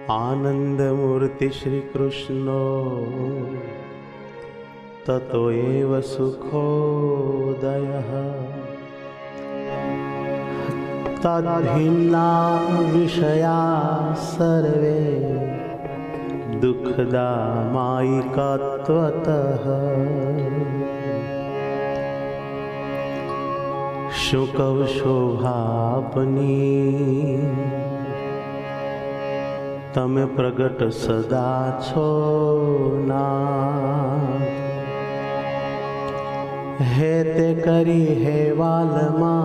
आनंदमूर्ति श्री कृष्णो ततो एव सुखोदयः तद्भिन्ना विषया सर्वे दुःखदा मायिकात्वतः शुकव शोभापनी तमे प्रगट सदा छो नाथ हे ते करी हे वालमा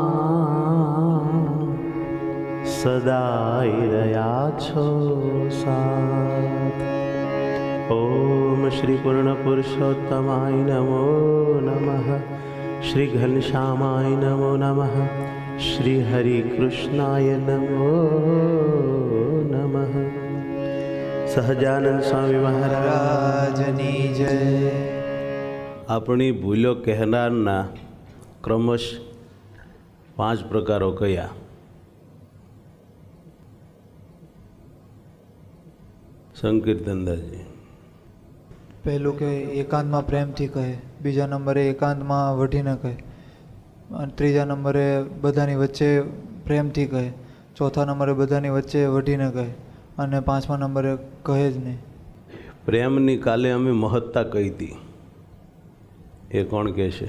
सदाई रया छो साथ। ओम श्री पूर्ण पुरुषोत्तमाय नमो नमः, श्री घनश्यामाय नमो नमः, श्री हरि कृष्णाय नमो नमः। सहजानंद स्वामी महाराजनी जय। अपनी भूलो कहनारना क्रमश 5 प्रकारो कया? संकीर्तन दासजी। पहलू के एकांत में प्रेम थी कहे, बीजा नंबरे एकांत में वठी न कहे, तीजा नंबरे बधानी वच्चे प्रेम थी कहे, चौथा नंबरे बधानी वच्चे वठी न कहे, अने 5मा नंबरे कहे ज नहीं। प्रेमनी काले अमे महत्ता कही थी, ये कोण कहे?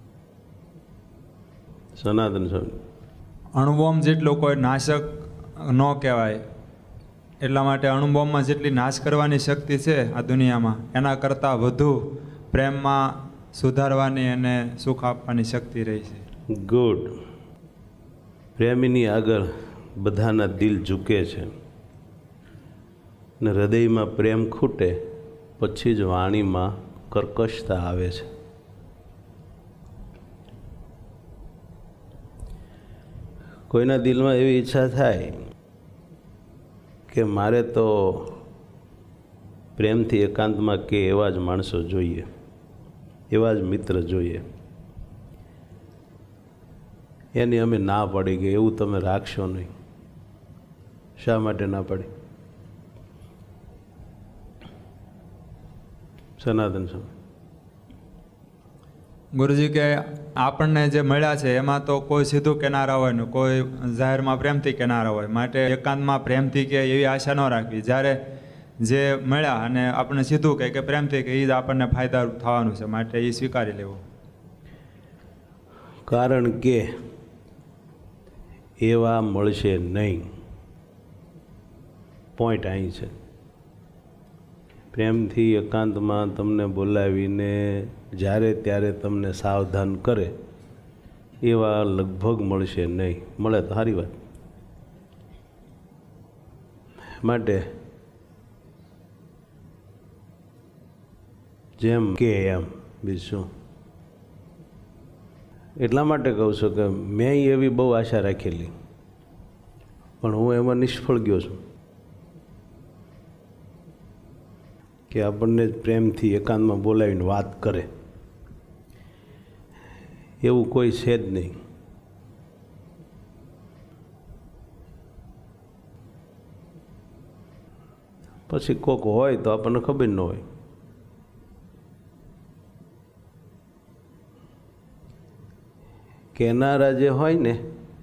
सनातन स्वामी। अणुबॉम्ब जेटलो कोई नाशक न कहेवाय, એટલા માટે અણુબોમ્બમાં જેટલી નાશ કરવાની શક્તિ છે આ દુનિયામાં, એના કરતાં વધુ પ્રેમમાં સુધારવાની અને સુખ આપવાની શક્તિ રહી છે. ગુડ. પ્રેમીની આગળ બધાના દિલ ઝૂકે છે ને હૃદયમાં પ્રેમ ખૂટે પછી જ વાણીમાં કર્કશતા આવે છે. કોઈના દિલમાં એવી ઈચ્છા થાય કે મારે તો પ્રેમથી એકાંતમાં કે એવા જ માણસો જોઈએ, એવા જ મિત્ર જોઈએ. એની અમે ના પડી ગઈ, એવું તમે રાખશો નહીં. શા માટે ના પડી? સનાતન સ્વામી. ગુરુજી કે આપણને જે મળ્યા છે એમાં તો કોઈ સીધું કેનારા હોય ને કોઈ જાહેરમાં પ્રેમથી કેનારા હોય, માટે એકાંતમાં પ્રેમથી કે એવી આશા ન રાખવી. જ્યારે જે મળ્યા અને આપણને સીધું કહે કે પ્રેમથી કે એ જ આપણને ફાયદા થવાનું છે, માટે એ સ્વીકારી લેવું. કારણ કે એવા મળશે નહીં. પોઈન્ટ અહીં છે. પ્રેમથી એકાંતમાં તમને બોલાવીને જ્યારે ત્યારે તમને સાવધાન કરે એવા લગભગ મળશે નહીં. મળે તો સારી વાત. માટે જેમ કે એમ બીજું. એટલા માટે કહું છું કે મેં એવી બહુ આશા રાખેલી, પણ હું એમાં નિષ્ફળ ગયો છું કે આપણને પ્રેમથી એકાંતમાં બોલાવીને વાત કરે એવું કોઈ છે જ નહીં. પછી કોક હોય તો આપણને ખબર ન હોય. કેનારા જે હોય ને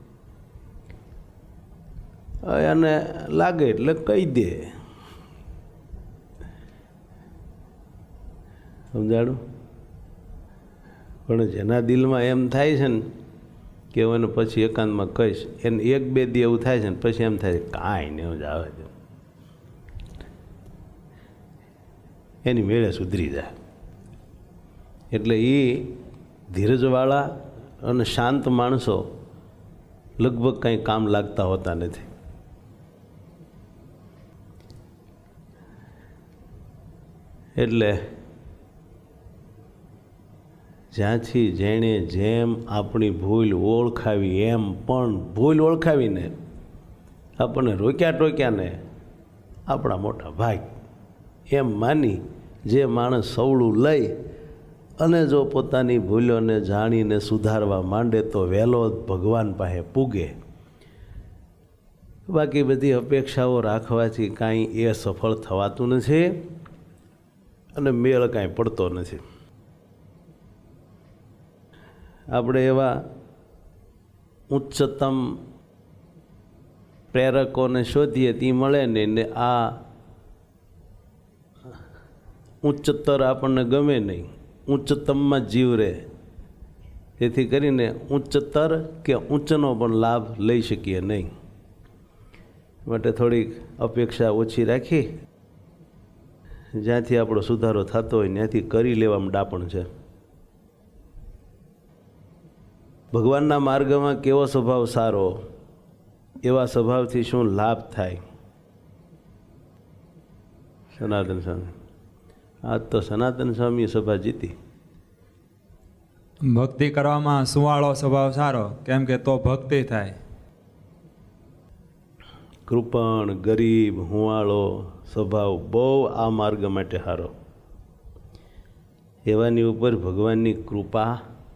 એને લાગે એટલે કહી દે. સમજાડું? પણ જેના દિલમાં એમ થાય છે ને કે હું એને પછી એકાંતમાં કહીશ, એને 1-2 દી એવું થાય છે ને પછી એમ થાય કાંઈ નહીં જ આવે છે, એની મેળે સુધરી જાય. એટલે એ ધીરજવાળા અને શાંત માણસો લગભગ કંઈ કામ લાગતા હોતા નથી. એટલે જ્યાંથી જેણે જેમ આપણી ભૂલ ઓળખાવી એમ પણ ભૂલ ઓળખાવીને આપણને રોક્યા ટોક્યાને આપણા મોટા ભાઈ એમ માની જે માણસ સવળું લઈ અને જો પોતાની ભૂલોને જાણીને સુધારવા માંડે તો વહેલો ભગવાન પાસે પૂગે. બાકી બધી અપેક્ષાઓ રાખવાથી કાંઈ એ સફળ થવાતું નથી અને મેળ કાંઈ પડતો નથી. આપણે એવા ઉચ્ચતમ પ્રેરકોને શોધીએ તે મળે નહીં ને આ ઉચ્ચતર આપણને ગમે નહીં, ઉચ્ચતમમાં જીવ રહે. તેથી કરીને ઉચ્ચતર કે ઉચ્ચનો પણ લાભ લઈ શકીએ નહીં. માટે થોડીક અપેક્ષા ઓછી રાખી જ્યાંથી આપણો સુધારો થતો હોય ત્યાંથી કરી લેવામાં ડાપણ છે. ભગવાનના માર્ગમાં કેવો સ્વભાવ સારો, એવા સ્વભાવથી શું લાભ થાય? સનાતન સ્વામી આજ તો સનાતન સ્વામી સભા જીતી. ભક્તિ કરવામાં સુવાળો સ્વભાવ સારો, કેમ કે તો ભક્તિ થાય. કૃપણ, ગરીબ, હુંવાળો સ્વભાવ બહુ આ માર્ગ માટે સારો. એવાની ઉપર ભગવાનની કૃપા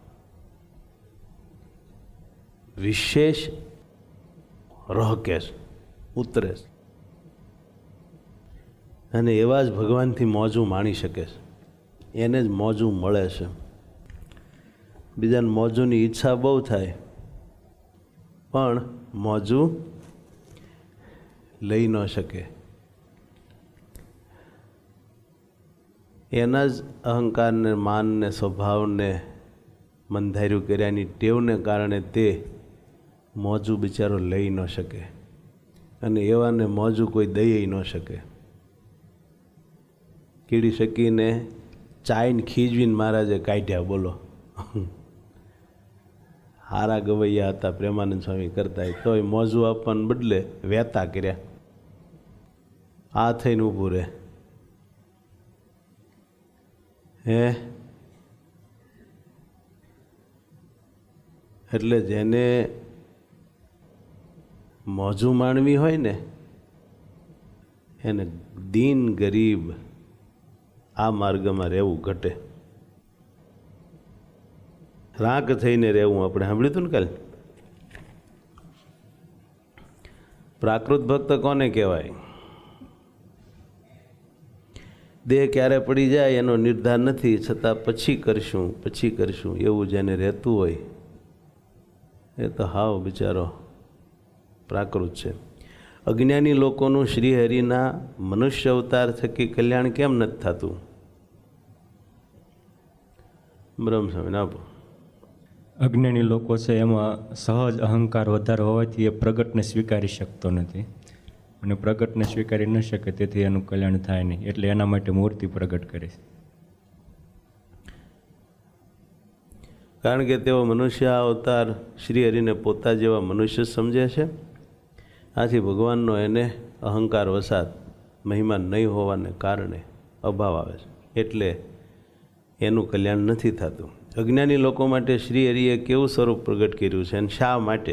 વિશેષ રહકે ઉતરે અને એવા જ ભગવાનથી મોજું માણી શકે છે. એને જ મોજું મળે છે. બીજાને મોજુની ઈચ્છા બહુ થાય પણ મોજું લઈ ન શકે. એના જ અહંકારને, માનને, સ્વભાવને મંધાર્યું કર્યાની ટેવને કારણે તે મોજું બિચારો લઈ ન શકે અને એવાને મોજું કોઈ દઈ ન શકે. કીડી શકીને ચાઈને ખીજવીને મહારાજે કાઢ્યા. બોલો, હારા ગવૈયા હતા પ્રેમાનંદ સ્વામી કરતા, તોય મોજું આપવાને બદલે વહેતા કર્યા. આ થઈને ઊભું રહે. હે એટલે જેને મોજું માણવી હોય ને એને દીન ગરીબ આ માર્ગમાં રહેવું ઘટે. રાગ થઈને રહેવું. આપણે સાંભળ્યું હતું ને કાલે. પ્રાકૃત ભક્ત કોને કહેવાય? દેહ ક્યારે પડી જાય એનો નિર્ધાર નથી, છતાં પછી કરશું એવું જેને રહેતું હોય એ તો હાવ બિચારો પ્રાકૃત છે. અજ્ઞાની લોકોનું શ્રીહરિના મનુષ્ય અવતાર થકી કલ્યાણ કેમ નથી થતું? બ્રહ્મ સ્વામી આપો. અજ્ઞાની લોકો છે એમાં સહજ અહંકાર વધારે હોવાથી એ પ્રગટને સ્વીકારી શકતો નથી અને પ્રગટને સ્વીકારી ન શકે, તેથી એનું કલ્યાણ થાય નહીં. એટલે એના માટે મૂર્તિ પ્રગટ કરે છે. કારણ કે તેઓ મનુષ્ય અવતાર શ્રીહરિને પોતા જેવા મનુષ્ય સમજે છે. આથી ભગવાનનો એને અહંકાર વસાત મહિમા નહીં હોવાને કારણે અભાવ આવે છે. એટલે એનું કલ્યાણ નથી થતું. અજ્ઞાની લોકો માટે શ્રીહરિએ કેવું સ્વરૂપ પ્રગટ કર્યું છે અને શા માટે?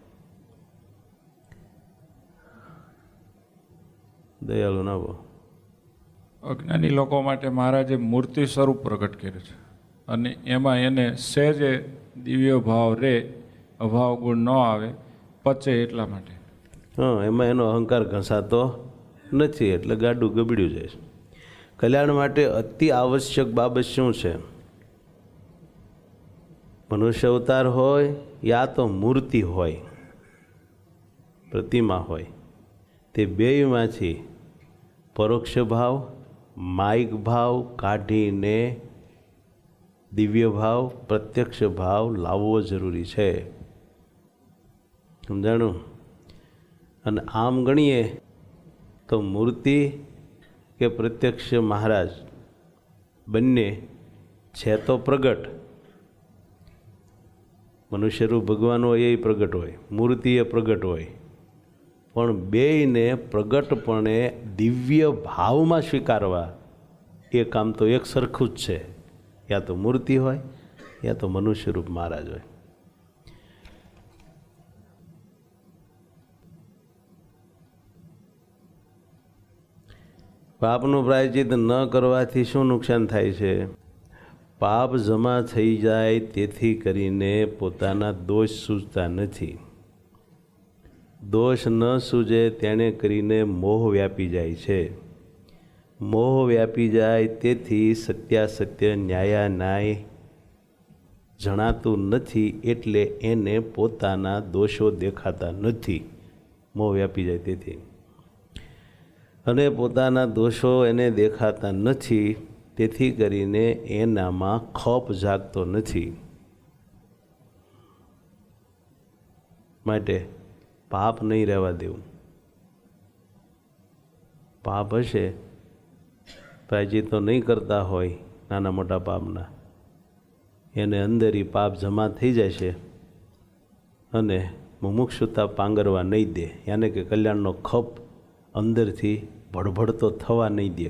દયાળુ ના બો. અજ્ઞાની લોકો માટે મહારાજે મૂર્તિ સ્વરૂપ પ્રગટ કર્યું છે અને એમાં એને સહેજે દિવ્ય ભાવ રે, અભાવ ગુણ ન આવે, પચે એટલા માટે. હા, એમાં એનો અહંકાર ઘસાતો નથી એટલે ગાડું ગબડ્યું જાય છે. કલ્યાણ માટે અતિ આવશ્યક બાબત શું છે? મનુષ્ય અવતાર હોય યા તો મૂર્તિ હોય, પ્રતિમા હોય. તે બેયમાંથી પરોક્ષ ભાવ, માયિક ભાવ કાઢીને દિવ્ય ભાવ, પ્રત્યક્ષ ભાવ લાવવો જરૂરી છે. સમજાણું? અને આમ ગણીએ તો મૂર્તિ કે પ્રત્યક્ષ મહારાજ બંને છે તો પ્રગટ. મનુષ્યરૂપ ભગવાન હોય એ પ્રગટ હોય, મૂર્તિ એ પ્રગટ હોય, પણ બેયને પ્રગટપણે દિવ્ય ભાવમાં સ્વીકારવા એ કામ તો એક સરખું જ છે. યા તો મૂર્તિ હોય યા તો મનુષ્યરૂપ મહારાજ હોય. પાપનું પ્રાયશ્ચિત ન કરવાથી શું નુકસાન થાય છે? પાપ જમા થઈ જાય તેથી કરીને પોતાના દોષ સૂઝતા નથી. દોષ ન સૂજે તેણે કરીને મોહ વ્યાપી જાય છે. મોહ વ્યાપી જાય તેથી સત્યાસત્ય ન્યાયાન્યાય જણાતું નથી, એટલે એને પોતાના દોષો દેખાતા નથી. મોહ વ્યાપી જાય તેથી, અને પોતાના દોષો એને દેખાતા નથી, તેથી કરીને એનામાં ખપ જાગતો નથી. માટે પાપ નહીં રહેવા દેવું. પાપ હશે, પ્રાયચિતો નહીં કરતા હોય નાના મોટા પાપના, એને અંદર ઈ પાપ જમા થઈ જશે અને મુમુક્ષુતા પાંગરવા નહીં દે, યાને કે કલ્યાણનો ખપ અંદરથી ભડભડતો થવા નહીં દે.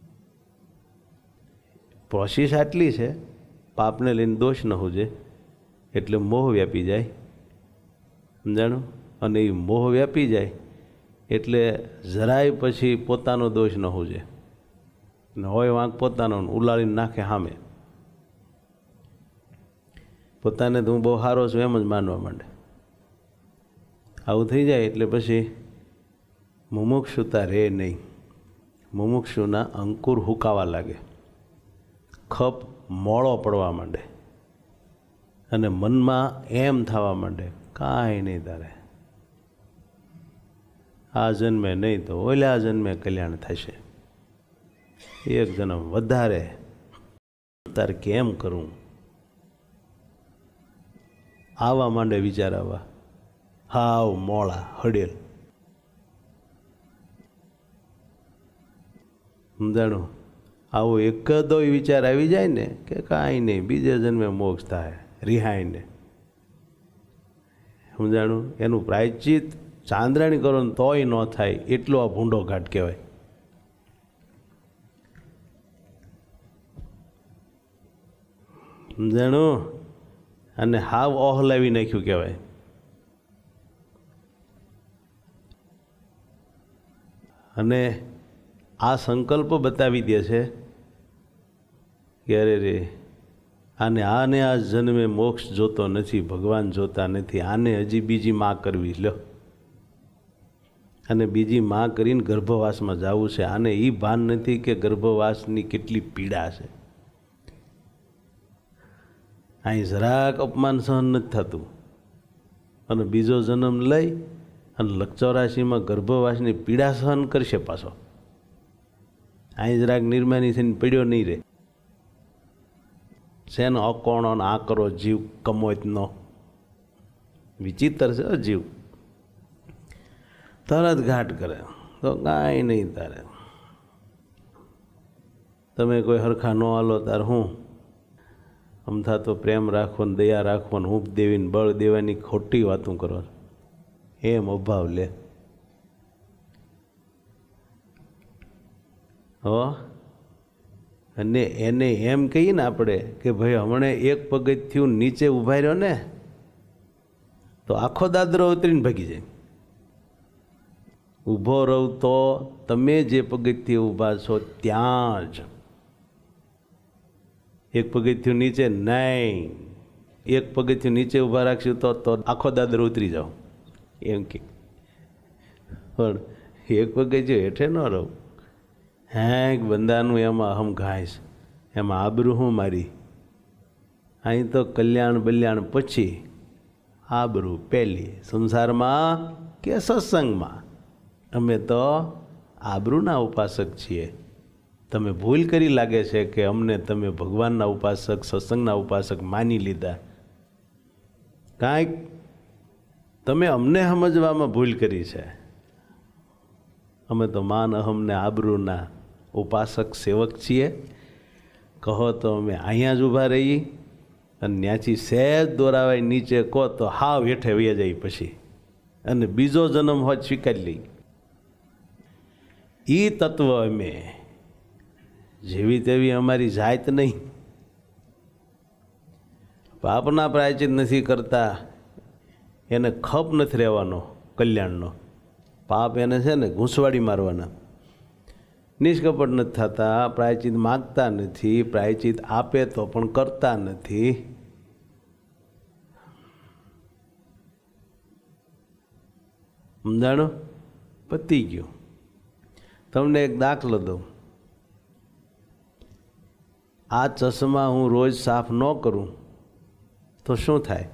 પ્રોસેસ આટલી છે, પાપને લઈને દોષ ન હોજે એટલે મોહ વ્યાપી જાય, સમજાણું? અને એ મોહ વ્યાપી જાય એટલે જરાય પછી પોતાનો દોષ ન હોજે, ને હોય વાંક પોતાનો, ઉલાળીને નાખે સામે. પોતાને તો હું બહુ સારો છું એમ જ માનવા માંડે. આવું થઈ જાય એટલે પછી મુમુક્ષુતા રહે નહીં. મુમુક્ષુના અંકુર હુકાવા લાગે, ખપ મોળો પડવા માંડે, અને મનમાં એમ થવા માંડે કાંઈ નહીં તારે, આ જન્મે નહીં તો ઓલા જન્મે કલ્યાણ થશે, એક જન્મ વધારે તારે કેમ કરું, આવા માંડે વિચાર આવવા, હાવ મોળા હડેલ. સમજાણું? આવો એકદો વિચાર આવી જાય ને કે કાંઈ નહીં, બીજે જન્મે મોક્ષ થાય, રિહાઈને. સમજાણું? એનું પ્રાયશ્ચિત ચાંદ્રાણી કરો ને તોય ન થાય, એટલો આ ભૂંડો ઘાટ કહેવાય. સમજાણું? અને હાવ ઓહલાવી નાખ્યું કહેવાય. અને આ સંકલ્પ બતાવી દે છે કે અરે રે, આને આ જન્મે મોક્ષ જોતો નથી, ભગવાન જોતા નથી, આને હજી બીજી માં કરવી લ્યો, અને બીજી માં કરીને ગર્ભવાસમાં જવું છે. આને એ ભાન નથી કે ગર્ભવાસની કેટલી પીડા છે. અહીં જરાક અપમાન સહન નથી થતું, અને બીજો જન્મ લઈ અને 84માં ગર્ભવાસની પીડા સહન કરશે પાછો. અહીં જરાક નિર્માની થઈને પડ્યો નહીં રહે. શેનો અકોણો આ કરો જીવ કમોતનો, વિચિત્ર છે જીવ. તરત ઘાટ કરે તો કાંઈ નહીં તારે, તમે કોઈ હરખા ન હાલો તાર હું અમથા તો પ્રેમ રાખવો ને દયા રાખવો ને હૂંફ દેવીને બળ દેવાની ખોટી વાતું કરો, એમ અભાવ લે. હો, અને એને એમ કહીએ ને આપણે કે ભાઈ હમણે એક પગથિયું નીચે ઊભા રહ્યો ને તો આખો દાદરો ઉતરીને ભાગી જાય. ઊભો રહું તો તમે જે પગથિયે ઊભા છો ત્યાં જ, એક પગથિયું નીચે નહીં, એક પગથિયું નીચે ઊભા રાખશું તો આખો દાદરો ઉતરી જાઓ એમ કે. પણ એક પગથિયું હેઠે ન રહું, હેંક બંદાનું એમાં અહમ ઘાઈશ, એમાં આબરૂ હું મારી. અહીં તો કલ્યાણ બલ્યાણ પછી આબરૂ પહેલી, સંસારમાં કે સત્સંગમાં. અમે તો આબરૂના ઉપાસક છીએ. તમે ભૂલ કરી લાગે છે કે અમને તમે ભગવાનના ઉપાસક, સત્સંગના ઉપાસક માની લીધા. કાંઈક તમે અમને સમજવામાં ભૂલ કરી છે. અમે તો માન અહમને આબરૂના ઉપાસક સેવક છીએ. કહો તો અમે અહીંયા જ ઊભા રહીએ, અને ત્યાંથી સહેજ દોરાવાય નીચે કહો તો હાવ હેઠે વહી જાય પછી, અને બીજો જન્મ હોત સ્વીકારી લઈ. એ તત્વ અમે જેવી તેવી અમારી જાત નહીં. પાપના પ્રાયચિત નથી કરતા, એને ખપ નથી રહેવાનો કલ્યાણનો. પાપ એને છે ને ઘૂંસવાડી મારવાના. નિષ્કપટ નથી થતા, પ્રાયચિત માગતા નથી, પ્રાયચિત આપે તો પણ કરતા નથી. સમજાણો? પતી ગયું. તમને એક દાખલો દઉં. આ ચશ્મા હું રોજ સાફ ન કરું તો શું થાય?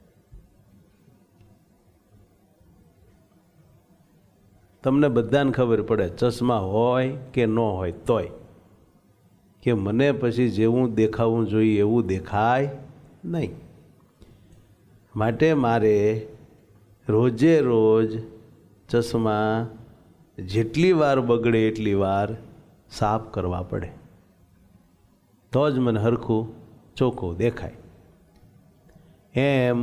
તમને બધાને ખબર પડે ચશ્મા હોય કે ન હોય તોય કે મને પછી જેવું દેખાવું જોઈએ એવું દેખાય નહીં. માટે મારે રોજે રોજ ચશ્મા જેટલી વાર બગડે એટલી વાર સાફ કરવા પડે, તો જ મને હરખું ચોખ્ખું દેખાય. એમ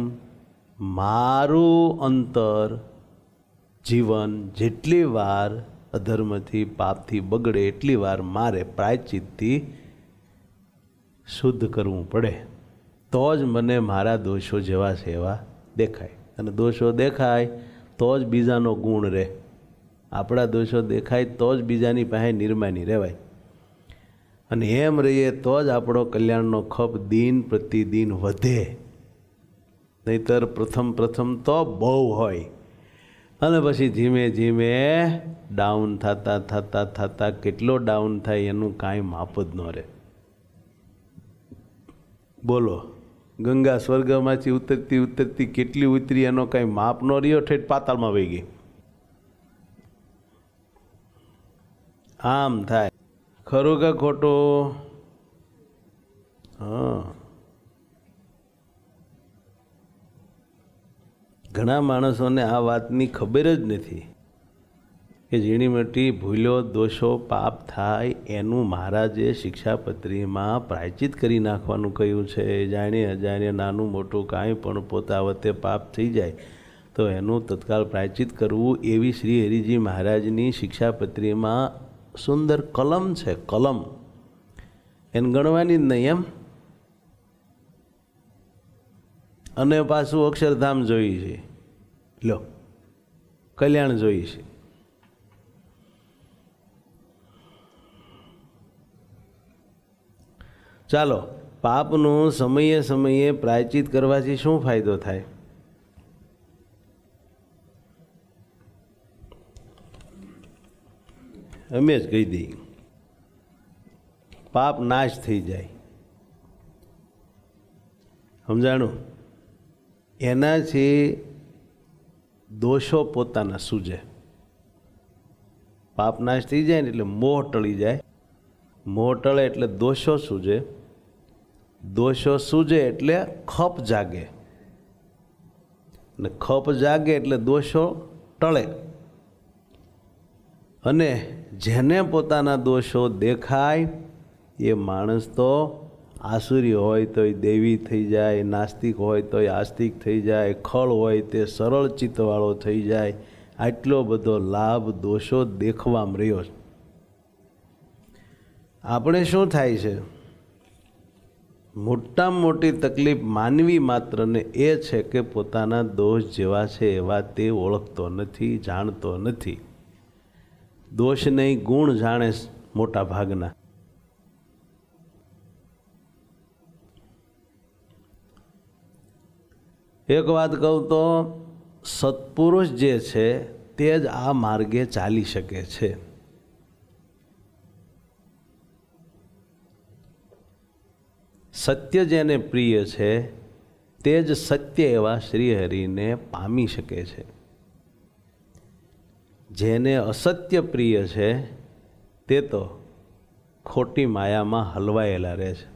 મારું અંતર જીવન જેટલી વાર અધર્મથી પાપથી બગડે એટલી વાર મારે પ્રાયશ્ચિતથી શુદ્ધ કરવું પડે, તો જ મને મારા દોષો જેવા છે એવા દેખાય. અને દોષો દેખાય તો જ બીજાનો ગુણ રહે. આપણા દોષો દેખાય તો જ બીજાની પાસે નિર્માની રહેવાય. અને એમ રહીએ તો જ આપણો કલ્યાણનો ખપ દિન પ્રતિદિન વધે. નહીતર પ્રથમ તો બહુ હોય અને પછી ધીમે ધીમે ડાઉન થતા કેટલો ડાઉન થાય એનું કાંઈ માપ જ ન રહે. બોલો, ગંગા સ્વર્ગમાંથી ઉતરતી કેટલી ઉતરી એનો કાંઈ માપ ન રહ્યો, ઠેઠ પાતાળમાં વહી ગઈ. આમ થાય. ખરું કે ખોટું? હા. ઘણા માણસોને આ વાતની ખબર જ નથી કે ઝીણી મોટી ભૂલો દોષો પાપ થાય એનું મહારાજે શિક્ષાપત્રીમાં પ્રાયશ્ચિત કરી નાખવાનું કહ્યું છે. જાણે અજાણે નાનું મોટું કાંઈ પણ પોતા વતે પાપ થઈ જાય તો એનું તત્કાળ પ્રાયશ્ચિત કરવું, એવી શ્રી હરિજી મહારાજની શિક્ષાપત્રીમાં સુંદર કલમ છે. કલમ એને ગણવાની જ નહીં એમ. અને પાછું અક્ષરધામ જોઈ છે, લો કલ્યાણ જોઈ છે. ચાલો, પાપનું સમયે સમયે પ્રાયશ્ચિત કરવાથી શું ફાયદો થાય? અમે જ કહી દઈએ, પાપ નાશ થઈ જાય. સમજાણું? એનાથી દોષો પોતાના સૂજે. પાપ નાશ થઈ જાય ને એટલે મોહ ટળી જાય. મોહ ટળે એટલે દોષો સૂજે. દોષો સૂજે એટલે ખપ જાગે. અને ખપ જાગે એટલે દોષો ટળે. અને જેને પોતાના દોષો દેખાય એ માણસ તો આસુરી હોય તોય દેવી થઈ જાય, નાસ્તિક હોય તોય આસ્તિક થઈ જાય, ખળ હોય તે સરળ ચિત્તવાળો થઈ જાય. આટલો બધો લાભ દોષો દેખવામાં રહ્યો છે. આપણે શું થાય છે? મોટામાં મોટી તકલીફ માનવી માત્રને એ છે કે પોતાના દોષ જેવા છે એવા તે ઓળખતો નથી, જાણતો નથી. દોષ નહીં ગુણ જાણે મોટા ભાગના. એક વાત કહું તો સત્પુરુષ જે છે તે જ આ માર્ગે ચાલી શકે છે. સત્ય જેને પ્રિય છે તે જ સત્ય એવા શ્રી હરિને પામી શકે છે. જેને અસત્ય પ્રિય છે તે તો ખોટી માયામાં હલવાયેલા રહે છે.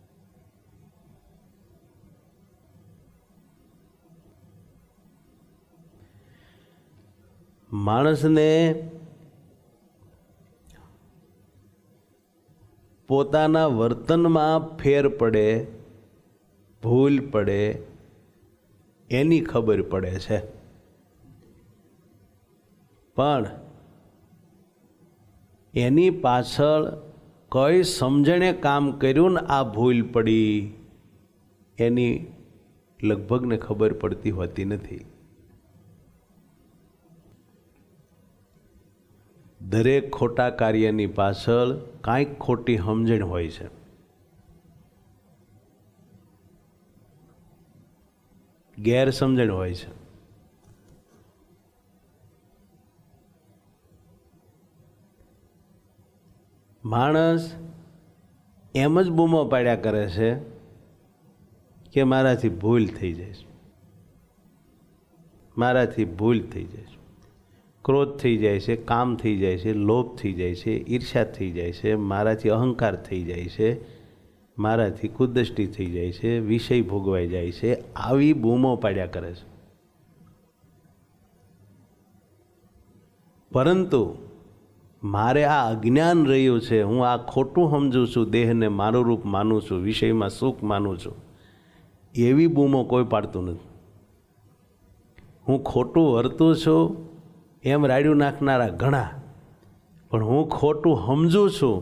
માણસને પોતાના વર્તનમાં ફેર પડે, ભૂલ પડે એની ખબર પડે છે. પણ એની પાછળ કઈ સમજણે કામ કર્યું ને આ ભૂલ પડી એની લગભગને ખબર પડતી હોતી નથી. દરેક ખોટા કાર્યની પાછળ કાંઈક ખોટી સમજણ હોય છે. ગેરસમજણ હોય છે. માણસ એમ જ બૂમો પાડ્યા કરે છે કે મારાથી ભૂલ થઈ જાય છે, મારાથી ભૂલ થઈ જાય છે, ક્રોધ થઈ જાય છે, કામ થઈ જાય છે, લોભ થઈ જાય છે, ઈર્ષ્યા થઈ જાય છે, મારાથી અહંકાર થઈ જાય છે, મારાથી કુદૃષ્ટિ થઈ જાય છે, વિષય ભોગવાઈ જાય છે, આવી બૂમો પાડ્યા કરે છે. પરંતુ મારે આ અજ્ઞાન રહ્યું છે, હું આ ખોટું સમજું છું, દેહને મારું રૂપ માનું છું, વિષયમાં સુખ માનું છું, એવી બૂમો કોઈ પાડતું નથી. હું ખોટું વર્તું છું એમ રાડ્યું નાખનારા ઘણા, પણ હું ખોટું સમજું છું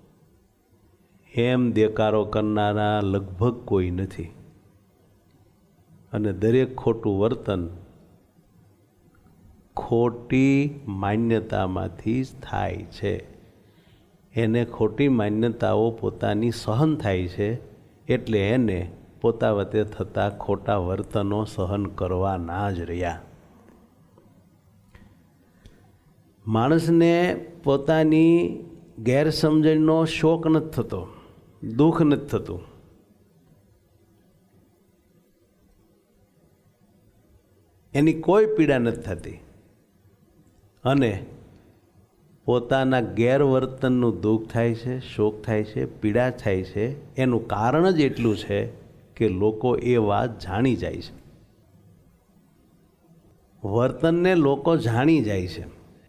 એમ દેકારો કરનારા લગભગ કોઈ નથી. અને દરેક ખોટું વર્તન ખોટી માન્યતામાંથી જ થાય છે. એને ખોટી માન્યતાઓ પોતાની સહન થાય છે, એટલે એને પોતા વતે થતા ખોટા વર્તનો સહન કરવાના જ રહ્યા. માણસને પોતાની ગેરસમજણનો શોક નથી થતો, દુઃખ નથી થતું. એની કોઈ પીડા નથી થતી. અને પોતાના ગેરવર્તનનું દુઃખ થાય છે, શોક થાય છે, પીડા થાય છે. એનું કારણ જ એટલું છે કે લોકો એ વાત જાણી જાય છે. વર્તનને લોકો જાણી જાય છે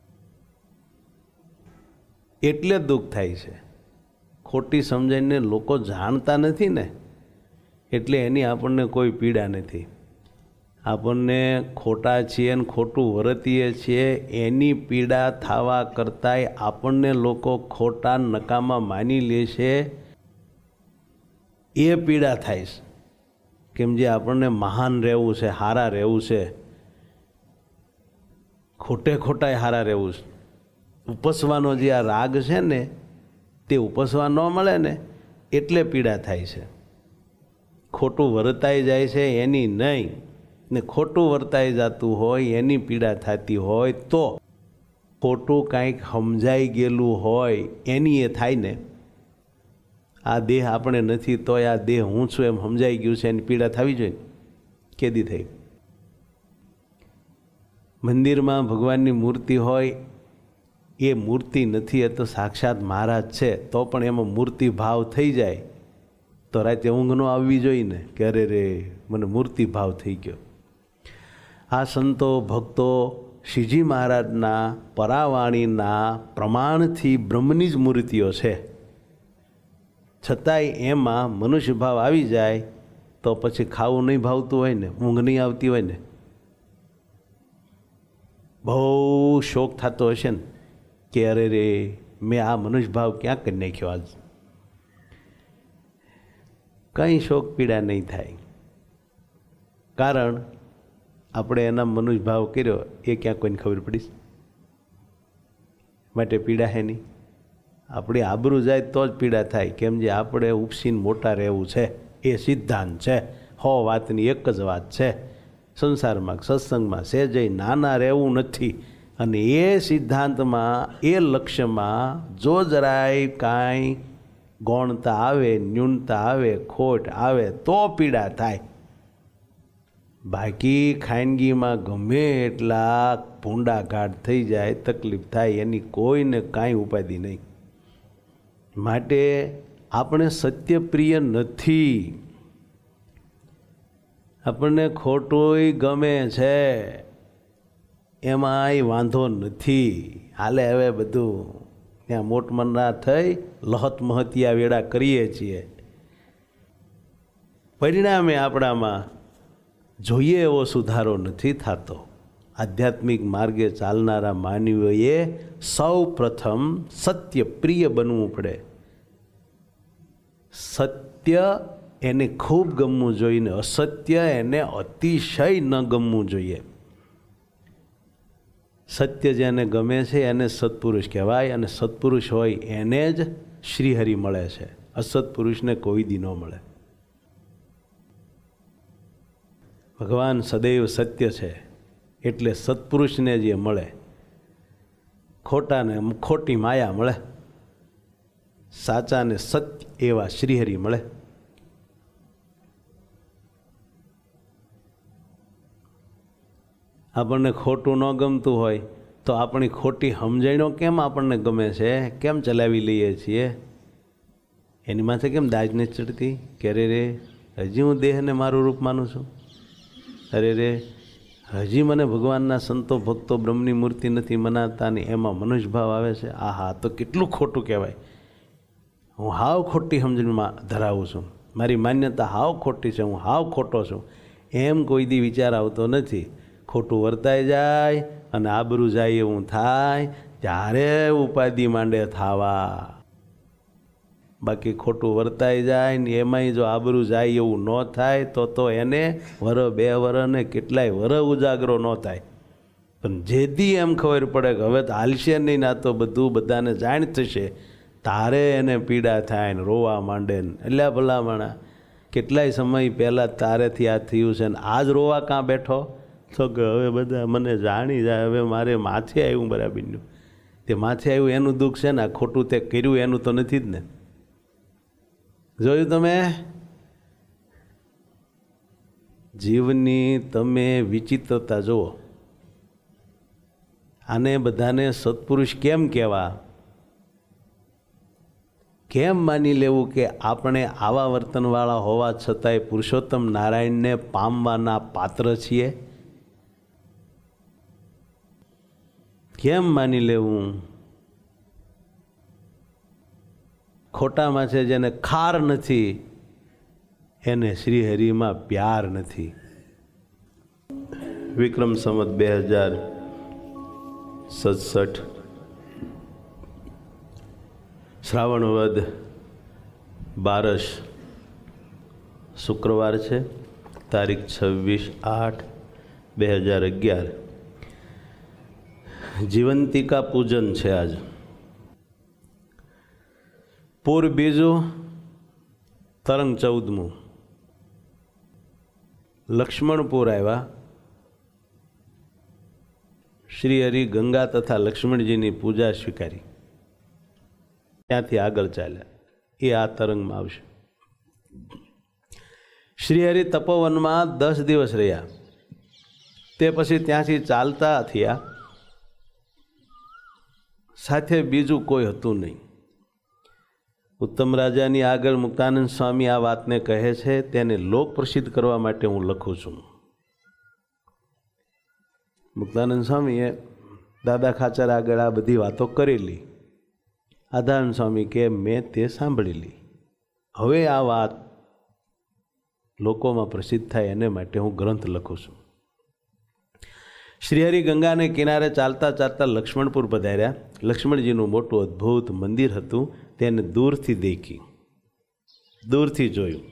એટલે દુઃખ થાય છે. ખોટી સમજણને લોકો જાણતા નથી ને, એટલે એની આપણને કોઈ પીડા નથી. આપણને ખોટા છીએ ને ખોટું વર્તીએ છીએ એની પીડા થવા કરતાંય આપણને લોકો ખોટા નકામા માની લે છે એ પીડા થાય છે. કેમ જે આપણને મહાન રહેવું છે, હારા રહેવું છે, ખોટે ખોટાય હારા રહેવું છે. ઉપસવાનો જે આ રાગ છે ને તે ઉપસવા ન મળે ને એટલે પીડા થાય છે. ખોટું વર્તાઈ જાય છે એની નહીં, ને ખોટું વર્તાઈ જતું હોય એની પીડા થતી હોય તો ખોટું કાંઈક સમજાઈ ગયેલું હોય એની એ થાય ને. આ દેહ આપણે નથી તોય આ દેહ હું છું એમ સમજાઈ ગયું છે, એની પીડા થવી જોઈએ. કેદી થઈ? મંદિરમાં ભગવાનની મૂર્તિ હોય, એ મૂર્તિ નથી, એ તો સાક્ષાત મહારાજ છે, તો પણ એમાં મૂર્તિ ભાવ થઈ જાય તો રાતે ઊંઘ ન આવવી જોઈએ ને કે અરે રે મને મૂર્તિ ભાવ થઈ ગયો. આ સંતો ભક્તો શ્રીજી મહારાજના પરાવાણીના પ્રમાણથી બ્રહ્મની જ મૂર્તિઓ છે, છતાંય એમાં મનુષ્ય ભાવ આવી જાય તો પછી ખાવું નહીં ભાવતું હોય ને, ઊંઘ નહીં આવતી હોય ને, બહુ શોક થતો હશે ને કે અરે રે મેં આ મનુષ્ય ભાવ ક્યાં કરી નાખ્યો આજ. કંઈ શોક પીડા નહીં થાય, કારણ આપણે એના મનુષ્ય ભાવ કર્યો એ ક્યાં કોઈને ખબર પડીશ. માટે પીડા હે નહીં. આપણી આબરૂ જાય તો જ પીડા થાય. કેમ જે આપણે ઉપસીને મોટા રહેવું છે એ સિદ્ધાંત છે. હો વાતની એક જ વાત છે, સંસારમાં સત્સંગમાં સહેજય નાના રહેવું નથી. અને એ સિદ્ધાંતમાં એ લક્ષ્યમાં જો જરાય કાંઈ ગૌણતા આવે, ન્યૂનતા આવે, ખોટ આવે તો પીડા થાય. બાકી ખાનગીમાં ગમે એટલા ભૂંડા ઘાટ થઈ જાય, તકલીફ થાય, એની કોઈને કાંઈ ઉપાધિ નહીં. માટે આપણે સત્યપ્રિય નથી. આપણને ખોટુંય ગમે છે, એમાંય વાંધો નથી. હાલે હવે બધું ત્યાં મોટમના થઈ લહત મહતિયા વેળા કરીએ છીએ. પરિણામે આપણામાં જોઈએ એવો સુધારો નથી થતો. આધ્યાત્મિક માર્ગે ચાલનારા માનવીઓએ સૌ પ્રથમ સત્ય પ્રિય બનવું પડે. સત્ય એને ખૂબ ગમવું જોઈએ ને અસત્ય એને અતિશય ન ગમવું જોઈએ. સત્ય જેને ગમે છે એને સત્પુરુષ કહેવાય, અને સત્પુરુષ હોય એને જ શ્રીહરિ મળે છે. અસત્પુરુષને કોઈ દી ન મળે. ભગવાન સદૈવ સત્ય છે એટલે સત્પુરુષને જે મળે, ખોટાને ખોટી માયા મળે. સાચા અને સત્ય એવા શ્રીહરિ મળે. આપણને ખોટું ન ગમતું હોય તો આપણી ખોટી સમજણો કેમ આપણને ગમે છે, કેમ ચલાવી લઈએ છીએ? એની માથે કેમ દાજ નથી ચડતી કે અરે રે હજી હું દેહને મારું રૂપ માનું છું, અરે રે હજી મને ભગવાનના સંતો ભક્તો બ્રહ્મની મૂર્તિ નથી મનાતા ને એમાં મનુષ્યભાવ આવે છે. આહા, તો કેટલું ખોટું કહેવાય. હું હાવ ખોટી સમજણમાં ધરાવું છું, મારી માન્યતા હાવ ખોટી છે, હું હાવ ખોટો છું, એમ કોઈ દી વિચાર આવતો નથી. ખોટું વર્તાઈ જાય અને આબરૂ જાય એવું થાય ત્યારે ઉપાધિ માંડે થાવા. બાકી ખોટું વર્તાઈ જાય ને એમાંય જો આબરૂ જાય એવું ન થાય તો એને વર 2 વર ને કેટલાય વર ઉજાગરો ન થાય. પણ જેથી એમ ખબર પડે કે હવે તો હાલશે નહીં, ના તો બધું બધાને જાણ થશે, તારે એને પીડા થાય ને રોવા માંડે ને એટલે ભલામણા કેટલાય સમય પહેલાં તારેથી આ થયું છે ને આજ રોવા કાં બેઠો? તો કે હવે બધા મને જાણી જાય, હવે મારે માથે આવ્યું બરાબરનું. તે માથે આવ્યું એનું દુઃખ છે ને, આ ખોટું તે કર્યું એનું તો નથી જ ને. જોયું તમે? જીવની તમે વિચિત્રતા જુઓ. આને બધાને સત્પુરુષ કેમ કહેવા? કેમ માની લેવું કે આપણે આવા વર્તનવાળા હોવા છતાંય પુરુષોત્તમ નારાયણને પામવાના પાત્ર છીએ? કેમ માની લેવું? ખોટામાં છે જેને ખાર નથી એને શ્રીહરિમાં પ્યાર નથી. વિક્રમ સંવત 2067 શ્રાવણ વદ 12 શુક્રવાર છે, તારીખ 26/8/2011. જીવંતિકા પૂજન છે આજ. પૂર બીજું, તરંગ 14મું. લક્ષ્મણપુર આવ્યા. શ્રી હરિ ગંગા તથા લક્ષ્મણજીની પૂજા સ્વીકારી, ત્યાંથી આગળ ચાલ્યા. એ આ તરંગમાં આવશે. શ્રી હરિ તપોવનમાં 10 દિવસ રહ્યા. તે પછી ત્યાંથી ચાલતા થયા. સાથે બીજું કોઈ હતું નહીં. ઉત્તમ રાજાની આગળ મુક્તાનંદ સ્વામી આ વાતને કહે છે, તેને લોક પ્રસિદ્ધ કરવા માટે હું લખું છું. મુક્તાનંદ સ્વામીએ દાદા ખાચર આગળ આ બધી વાતો કરેલી. આધાનંદ સ્વામી કે મેં તે સાંભળેલી, હવે આ વાત લોકોમાં પ્રસિદ્ધ થાય એને માટે હું ગ્રંથ લખું છું. શ્રીહરિ ગંગાને કિનારે ચાલતા ચાલતા લક્ષ્મણપુર પધાર્યા. લક્ષ્મણજીનું મોટું અદ્ભુત મંદિર હતું, તેને દૂરથી દેખી, દૂરથી જોયું.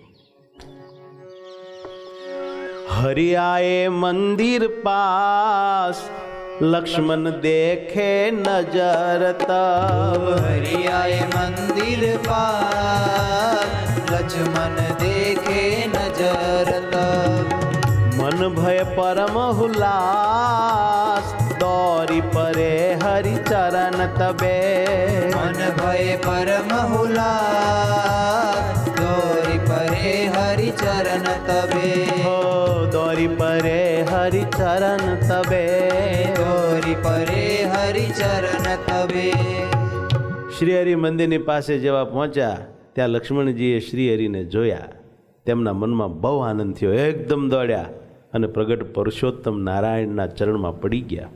હરિયાએ મંદિર પાસ લક્ષ્મણ દેખે નજર તબ. હરિયાએ મંદિર પાસ લક્ષ્મણ દેખે નજર તબ. મન ભય પરમ હુલાસ દોરી પરે હરિ ચરણ તબે. મન ભય પરમ હુલાસ દોરી પરે હરિ ચરણ તબે. હો દોરી પરે હરિ ચરણ તબે. દોરી પરે હરિ ચરણ તબે. શ્રીહરિ મંદિરની પાસે જેવા પહોંચ્યા ત્યાં લક્ષ્મણજીએ શ્રીહરિને જોયા. તેમના મનમાં બહુ આનંદ થયો. એકદમ દોડ્યા અને પ્રગટ પુરુષોત્તમ નારાયણના ચરણમાં પડી ગયા.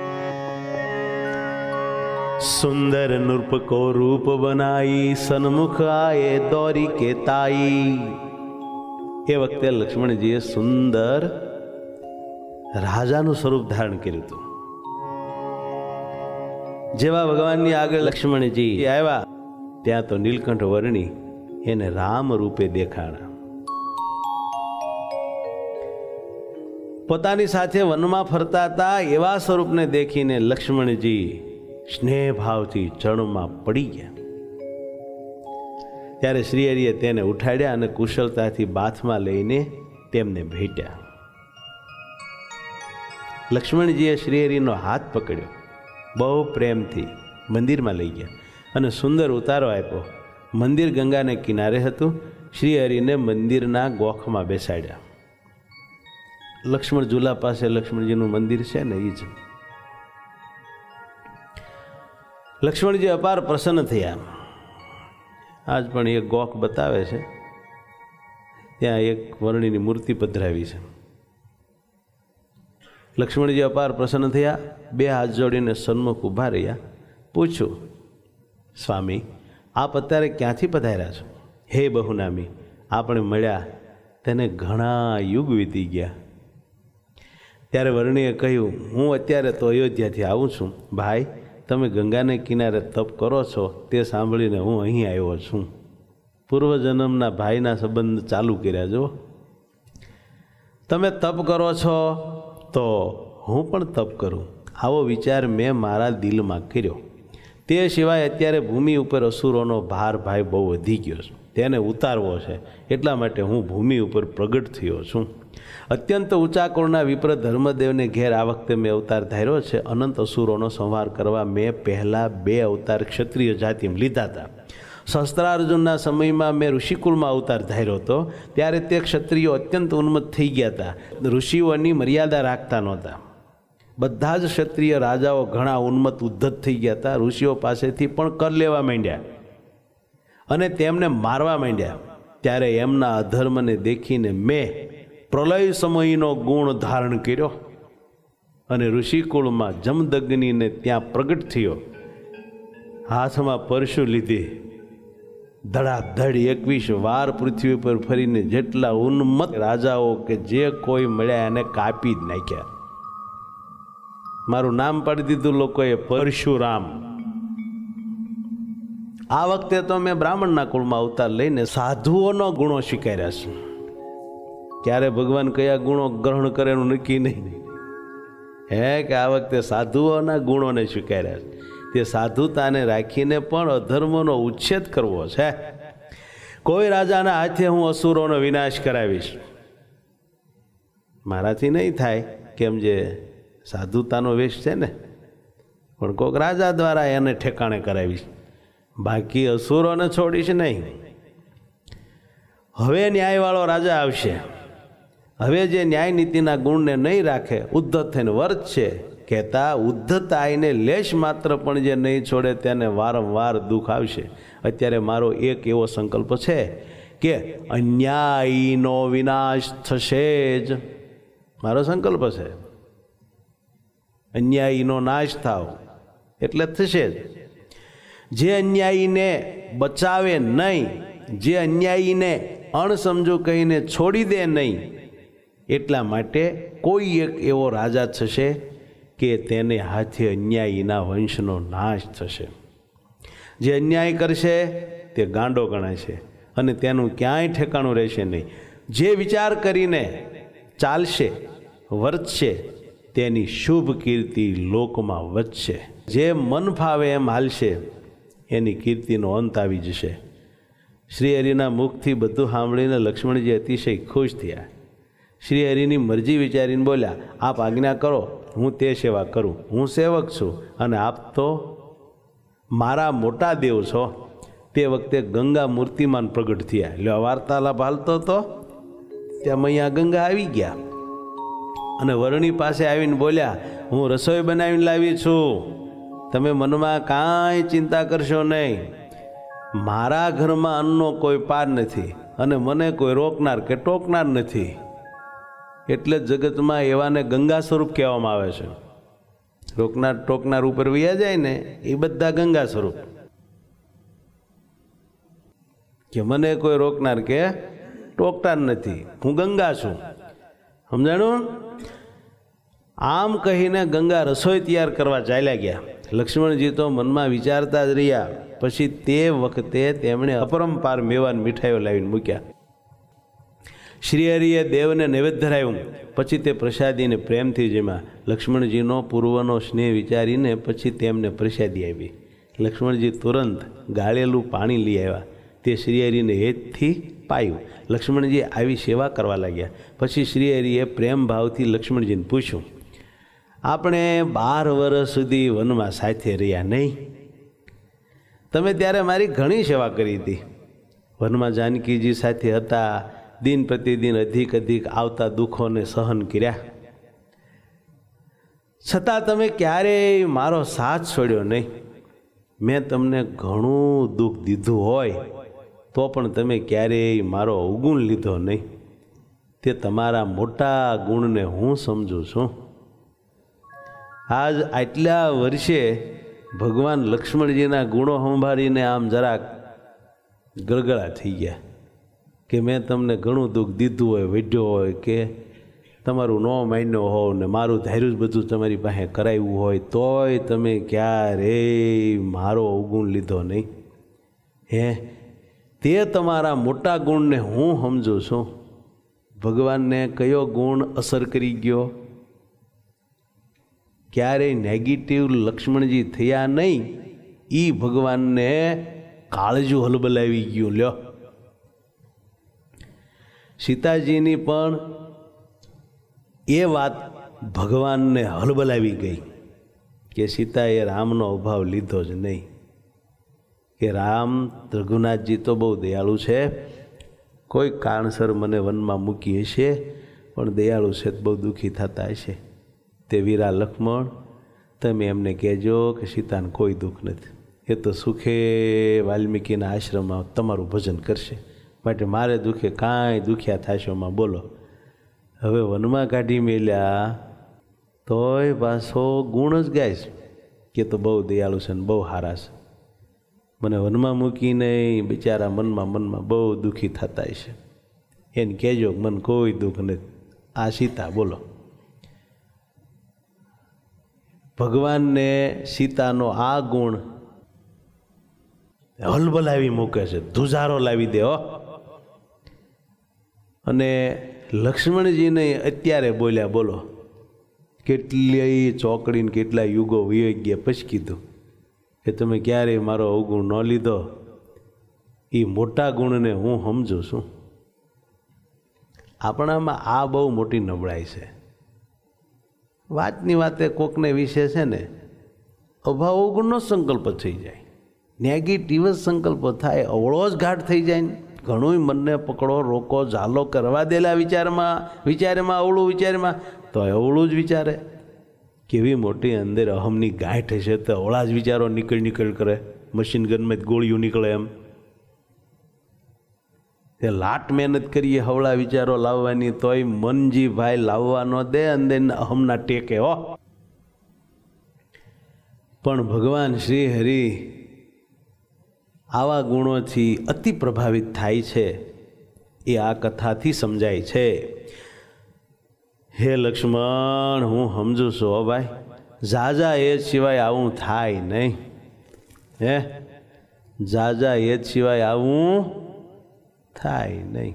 સુંદર નૃપ કો રૂપ બનાઈ સન્મુખ આયે દોરી કે તાઈ. એ વખતે લક્ષ્મણજીએ સુંદર રાજાનું સ્વરૂપ ધારણ કર્યું હતું. જેવા ભગવાનની આગળ લક્ષ્મણજી આવ્યા ત્યાં તો નીલકંઠ વર્ણી એને રામ રૂપે દેખાણા. પોતાની સાથે વનમાં ફરતા હતા એવા સ્વરૂપને દેખીને લક્ષ્મણજી સ્નેહ ભાવથી ચરણમાં પડી ગયા. ત્યારે શ્રીહરિએ તેને ઉઠાડ્યા અને કુશળતાથી બાથમાં લઈને તેમને ભેટ્યા. લક્ષ્મણજીએ શ્રીહરિનો હાથ પકડ્યો, બહુ પ્રેમથી મંદિરમાં લઈ ગયા અને સુંદર ઉતારો આપ્યો મંદિર ગંગાને કિનારે હતું. શ્રી હરિને મંદિરના ગોખમાં બેસાડ્યા. લક્ષ્મણ ઝૂલા પાસે લક્ષ્મણજીનું મંદિર છે ને, એ જ. લક્ષ્મણજી અપાર પ્રસન્ન થયા. આજ પણ એક ગોખ બતાવે છે, ત્યાં એક વર્ણિની મૂર્તિ પધરાવી છે. લક્ષ્મણજી અપાર પ્રસન્ન થયા, બે હાથ જોડીને સન્મુખ ઊભા રહ્યા. પૂછ્યું, સ્વામી આપ અત્યારે ક્યાંથી પધાર્યા છો? હે બહુનામી, આપણે મળ્યા તેને ઘણા યુગ વીતી ગયા. ત્યારે વર્ણિએ કહ્યું, હું અત્યારે તો અયોધ્યાથી આવું છું. ભાઈ, તમે ગંગાને કિનારે તપ કરો છો તે સાંભળીને હું અહીં આવ્યો છું. પૂર્વજન્મના ભાઈના સંબંધ ચાલુ કર્યા. જો તમે તપ કરો છો તો હું પણ તપ કરું, આવો વિચાર મેં મારા દિલમાં કર્યો. તે સિવાય અત્યારે ભૂમિ ઉપર અસુરોનો ભાર ભાઈ બહુ વધી ગયો છે, તેને ઉતારવો છે. એટલા માટે હું ભૂમિ ઉપર પ્રગટ થયો છું. અત્યંત ઊંચા કુળના વિપ્ર ધર્મદેવને ઘેર આ વખતે મેં અવતાર ધાર્યો છે. અનંત અસુરોનો સંહાર કરવા મેં પહેલાં 2 અવતાર ક્ષત્રિય જાતિમાં લીધા હતા. શસ્ત્રાર્જુનના સમયમાં મેં ઋષિકુળમાં અવતાર ધાર્યો હતો. ત્યારે તે ક્ષત્રિયો અત્યંત ઉન્મત્ત થઈ ગયા હતા, ઋષિઓની મર્યાદા રાખતા નહોતા. બધા જ ક્ષત્રિય રાજાઓ ઘણા ઉન્મત્ત ઉદ્ધત થઈ ગયા હતા. ઋષિઓ પાસેથી પણ કર લેવા માંડ્યા અને તેમને મારવા માંડ્યા. ત્યારે એમના અધર્મને દેખીને મેં પ્રલય સમયનો ગુણ ધારણ કર્યો અને ઋષિકુળમાં જમદગ્નિને ત્યાં પ્રગટ થયો. હાથમાં પરશુ લીધી, ધડાધડ 21 વાર પૃથ્વી પર ફરીને જેટલા ઉન્મત્ત રાજાઓ કે જે કોઈ મળ્યા એને કાપી જ નાખ્યા. મારું નામ પાડી દીધું લોકોએ પરશુરામ. આ વખતે તો મેં બ્રાહ્મણના કુળમાં અવતાર લઈને સાધુઓનો ગુણો સ્વીકાર્યા છે. ક્યારે ભગવાન કયા ગુણો ગ્રહણ કરે એનું નક્કી નહીં. હે કે આ વખતે સાધુઓના ગુણોને સ્વીકાર્યા છે. તે સાધુતાને રાખીને પણ અધર્મનો ઉચ્છેદ કરવો છે. કોઈ રાજાના હાથે હું અસુરોનો વિનાશ કરાવીશ. મારાથી નહીં થાય, કેમ જે સાધુતાનો વેશ છે ને, પણ કોઈક રાજા દ્વારા એને ઠેકાણે કરાવીશ. બાકી અસુરોને છોડીશ નહીં. હવે ન્યાયવાળો રાજા આવશે. હવે જે ન્યાય નીતિના ગુણને નહીં રાખે, ઉદ્ધત થઈને વર્તશે. કહેતા ઉદ્ધત આઈને લેશ માત્ર પણ જે નહીં છોડે તેને વારંવાર દુઃખ આવશે. અત્યારે મારો એક એવો સંકલ્પ છે કે અન્યાયીનો વિનાશ થશે જ. મારો સંકલ્પ છે, અન્યાયીનો નાશ થાવ એટલે થશે જ. જે અન્યાયીને બચાવે નહીં, જે અન્યાયીને અણસમજુ કહીને છોડી દે નહીં, એટલા માટે કોઈ એક એવો રાજા થશે કે તેને હાથે અન્યાયીના વંશનો નાશ થશે. જે અન્યાય કરશે તે ગાંડો ગણાશે અને તેનું ક્યાંય ઠેકાણું રહેશે નહીં. જે વિચાર કરીને ચાલશે, વર્તશે, તેની શુભ કીર્તિ લોકમાં વધશે. જે મન ફાવે એમ હાલશે, એની કીર્તિનો અંત આવી જશે. શ્રી હરિના મુખથી બધું સાંભળીને લક્ષ્મણજી અતિશય ખુશ થયા. શ્રી હરિની મરજી વિચારીને બોલ્યા, આપ આજ્ઞા કરો, હું તે સેવા કરું. હું સેવક છું અને આપ તો મારા મોટા દેવ છો. તે વખતે ગંગા મૂર્તિમાન પ્રગટ થયા. એટલે વાર્તાલાપ હાલતો હતો ત્યાં અહીંયા ગંગા આવી ગયા અને વર્ણી પાસે આવીને બોલ્યા, હું રસોઈ બનાવીને લાવી છું, તમે મનમાં કાંઈ ચિંતા કરશો નહીં. મારા ઘરમાં અન્નનો કોઈ પાર નથી અને મને કોઈ રોકનાર કે ટોકનાર નથી. એટલે જ જગતમાં એવાને ગંગા સ્વરૂપ કહેવામાં આવે છે. રોકનાર ટોકનાર ઉપર વયા જાય ને એ બધા ગંગા સ્વરૂપ. કે મને કોઈ રોકનાર કે ટોકનાર નથી, હું ગંગા છું. સમજાણું? આમ કહીને ગંગા રસોઈ તૈયાર કરવા ચાલ્યા ગયા. લક્ષ્મણજી તો મનમાં વિચારતા જ રહ્યા. પછી તે વખતે તેમણે અપરંપાર મેવાન મીઠાઈઓ લાવીને મૂક્યા. શ્રી હરિએ દેવને નૈવેદ્ય ધરાવ્યું. પછી તે પ્રસાદીને પ્રેમથી જેમાં લક્ષ્મણજીનો પૂર્વનો સ્નેહ વિચારીને પછી તેમને પ્રસાદી આપી. લક્ષ્મણજી તુરંત ગાળેલું પાણી લઈ આવ્યા. તે શ્રીહરિને હેતથી પાયું. લક્ષ્મણજી આવી સેવા કરવા લાગ્યા. પછી શ્રીહરિએ પ્રેમ ભાવથી લક્ષ્મણજીને પૂછ્યું, આપણે 12 વર્ષ સુધી વનમાં સાથે રહ્યા નહીં? તમે ત્યારે મારી ઘણી સેવા કરી હતી. વનમાં જાનકીજી સાથે હતા, દિન પ્રતિદિન અધિક આવતા દુઃખોને સહન કર્યા, છતાં તમે ક્યારેય મારો સાથ છોડ્યો નહીં. મેં તમને ઘણું દુઃખ દીધું હોય તો પણ તમે ક્યારેય મારો અવગુણ લીધો નહીં. તે તમારા મોટા ગુણને હું સમજું છું. આજ આટલા વર્ષે ભગવાન લક્ષ્મણજીના ગુણો સંભાળીને આમ જરાક ગળગળા થઈ ગયા કે મેં તમને ઘણું દુઃખ દીધું હોય, વેઢ્યો હોય, કે તમારું ન માન્યો હોવ ને મારું ધાર્યું જ બધું તમારી પાસે કરાવ્યું હોય, તોય તમે ક્યારેય મારો અવગુણ લીધો નહીં. તે તમારા મોટા ગુણને હું સમજું છું. ભગવાનને કયો ગુણ અસર કરી ગયો? ક્યારેય નેગેટિવ લક્ષ્મણજી થયા નહીં. એ ભગવાનને કાળજું હલબલાવી ગયું. લ્યો, સીતાજીની પણ એ વાત ભગવાનને હલબલાવી ગઈ કે સીતાએ રામનો અભાવ લીધો જ નહીં. કે રામ રઘુનાથજી તો બહુ દયાળુ છે, કોઈ કારણસર મને વનમાં મૂકી હશે, પણ દયાળુ છે બહુ દુઃખી થતા હશે. તે વીરા લક્ષ્મણ, તમે એમને કહેજો કે સીતાને કોઈ દુઃખ નથી, એ તો સુખે વાલ્મીકીના આશ્રમમાં તમારું ભજન કરશે. માટે મારે દુઃખે કાંઈ દુખ્યા થશોમાં બોલો. હવે વનમાં કાઢી મેલ્યા તોય પાછો ગુણ જ ગાય કે તો બહુ દયાળુ છે ને બહુ સારા છે. મને વનમાં મૂકીને બિચારા મનમાં બહુ દુઃખી થતા છે. એને કહેજો કે મને કોઈ દુઃખ નથી. આ સીતા બોલો. ભગવાનને સીતાનો આ ગુણ હલબલાવી મૂકે છે, ધુજારો લાવી દે. અને લક્ષ્મણજીને અત્યારે બોલ્યા બોલો, કેટલી ચોકડીને કેટલા યુગો વહી ગયા પછી કીધું કે તમે ક્યારેય મારો અવગુણ ન લીધો. એ મોટા ગુણને હું સમજું છું. આપણામાં આ બહુ મોટી નબળાઈ છે. વાતની વાતે કોકને વિશે છે ને અભાવ અવગુણનો સંકલ્પ થઈ જાય, નેગેટિવ જ સંકલ્પ થાય, અવળો જ ઘાટ થઈ જાય ને. ઘણું મનને પકડો, રોકો, ઝાલો કરવા દેલા વિચારમાં અવળું વિચારમાં તો અવળું જ વિચારે. કેવી મોટી અંદર અહમની ગાંઠ હશે તો અવળા જ વિચારો નીકળ કરે, મશીન ગનમાં ગોળીઓ નીકળે એમ. તે લાટ મહેનત કરીએ હવળા વિચારો લાવવાની, તોય મનજી ભાઈ લાવવા ન દે અંદર અહમના ટેકે. પણ ભગવાન શ્રી હરિ આવા ગુણોથી અતિ પ્રભાવિત થાય છે. એ આ કથાથી સમજાય છે. હે લક્ષ્મણ, હું સમજુ છું હો ભાઈ, જાજા એ સિવાય આવું થાય નહીં. જાજા એ સિવાય આવું થાય નહીં.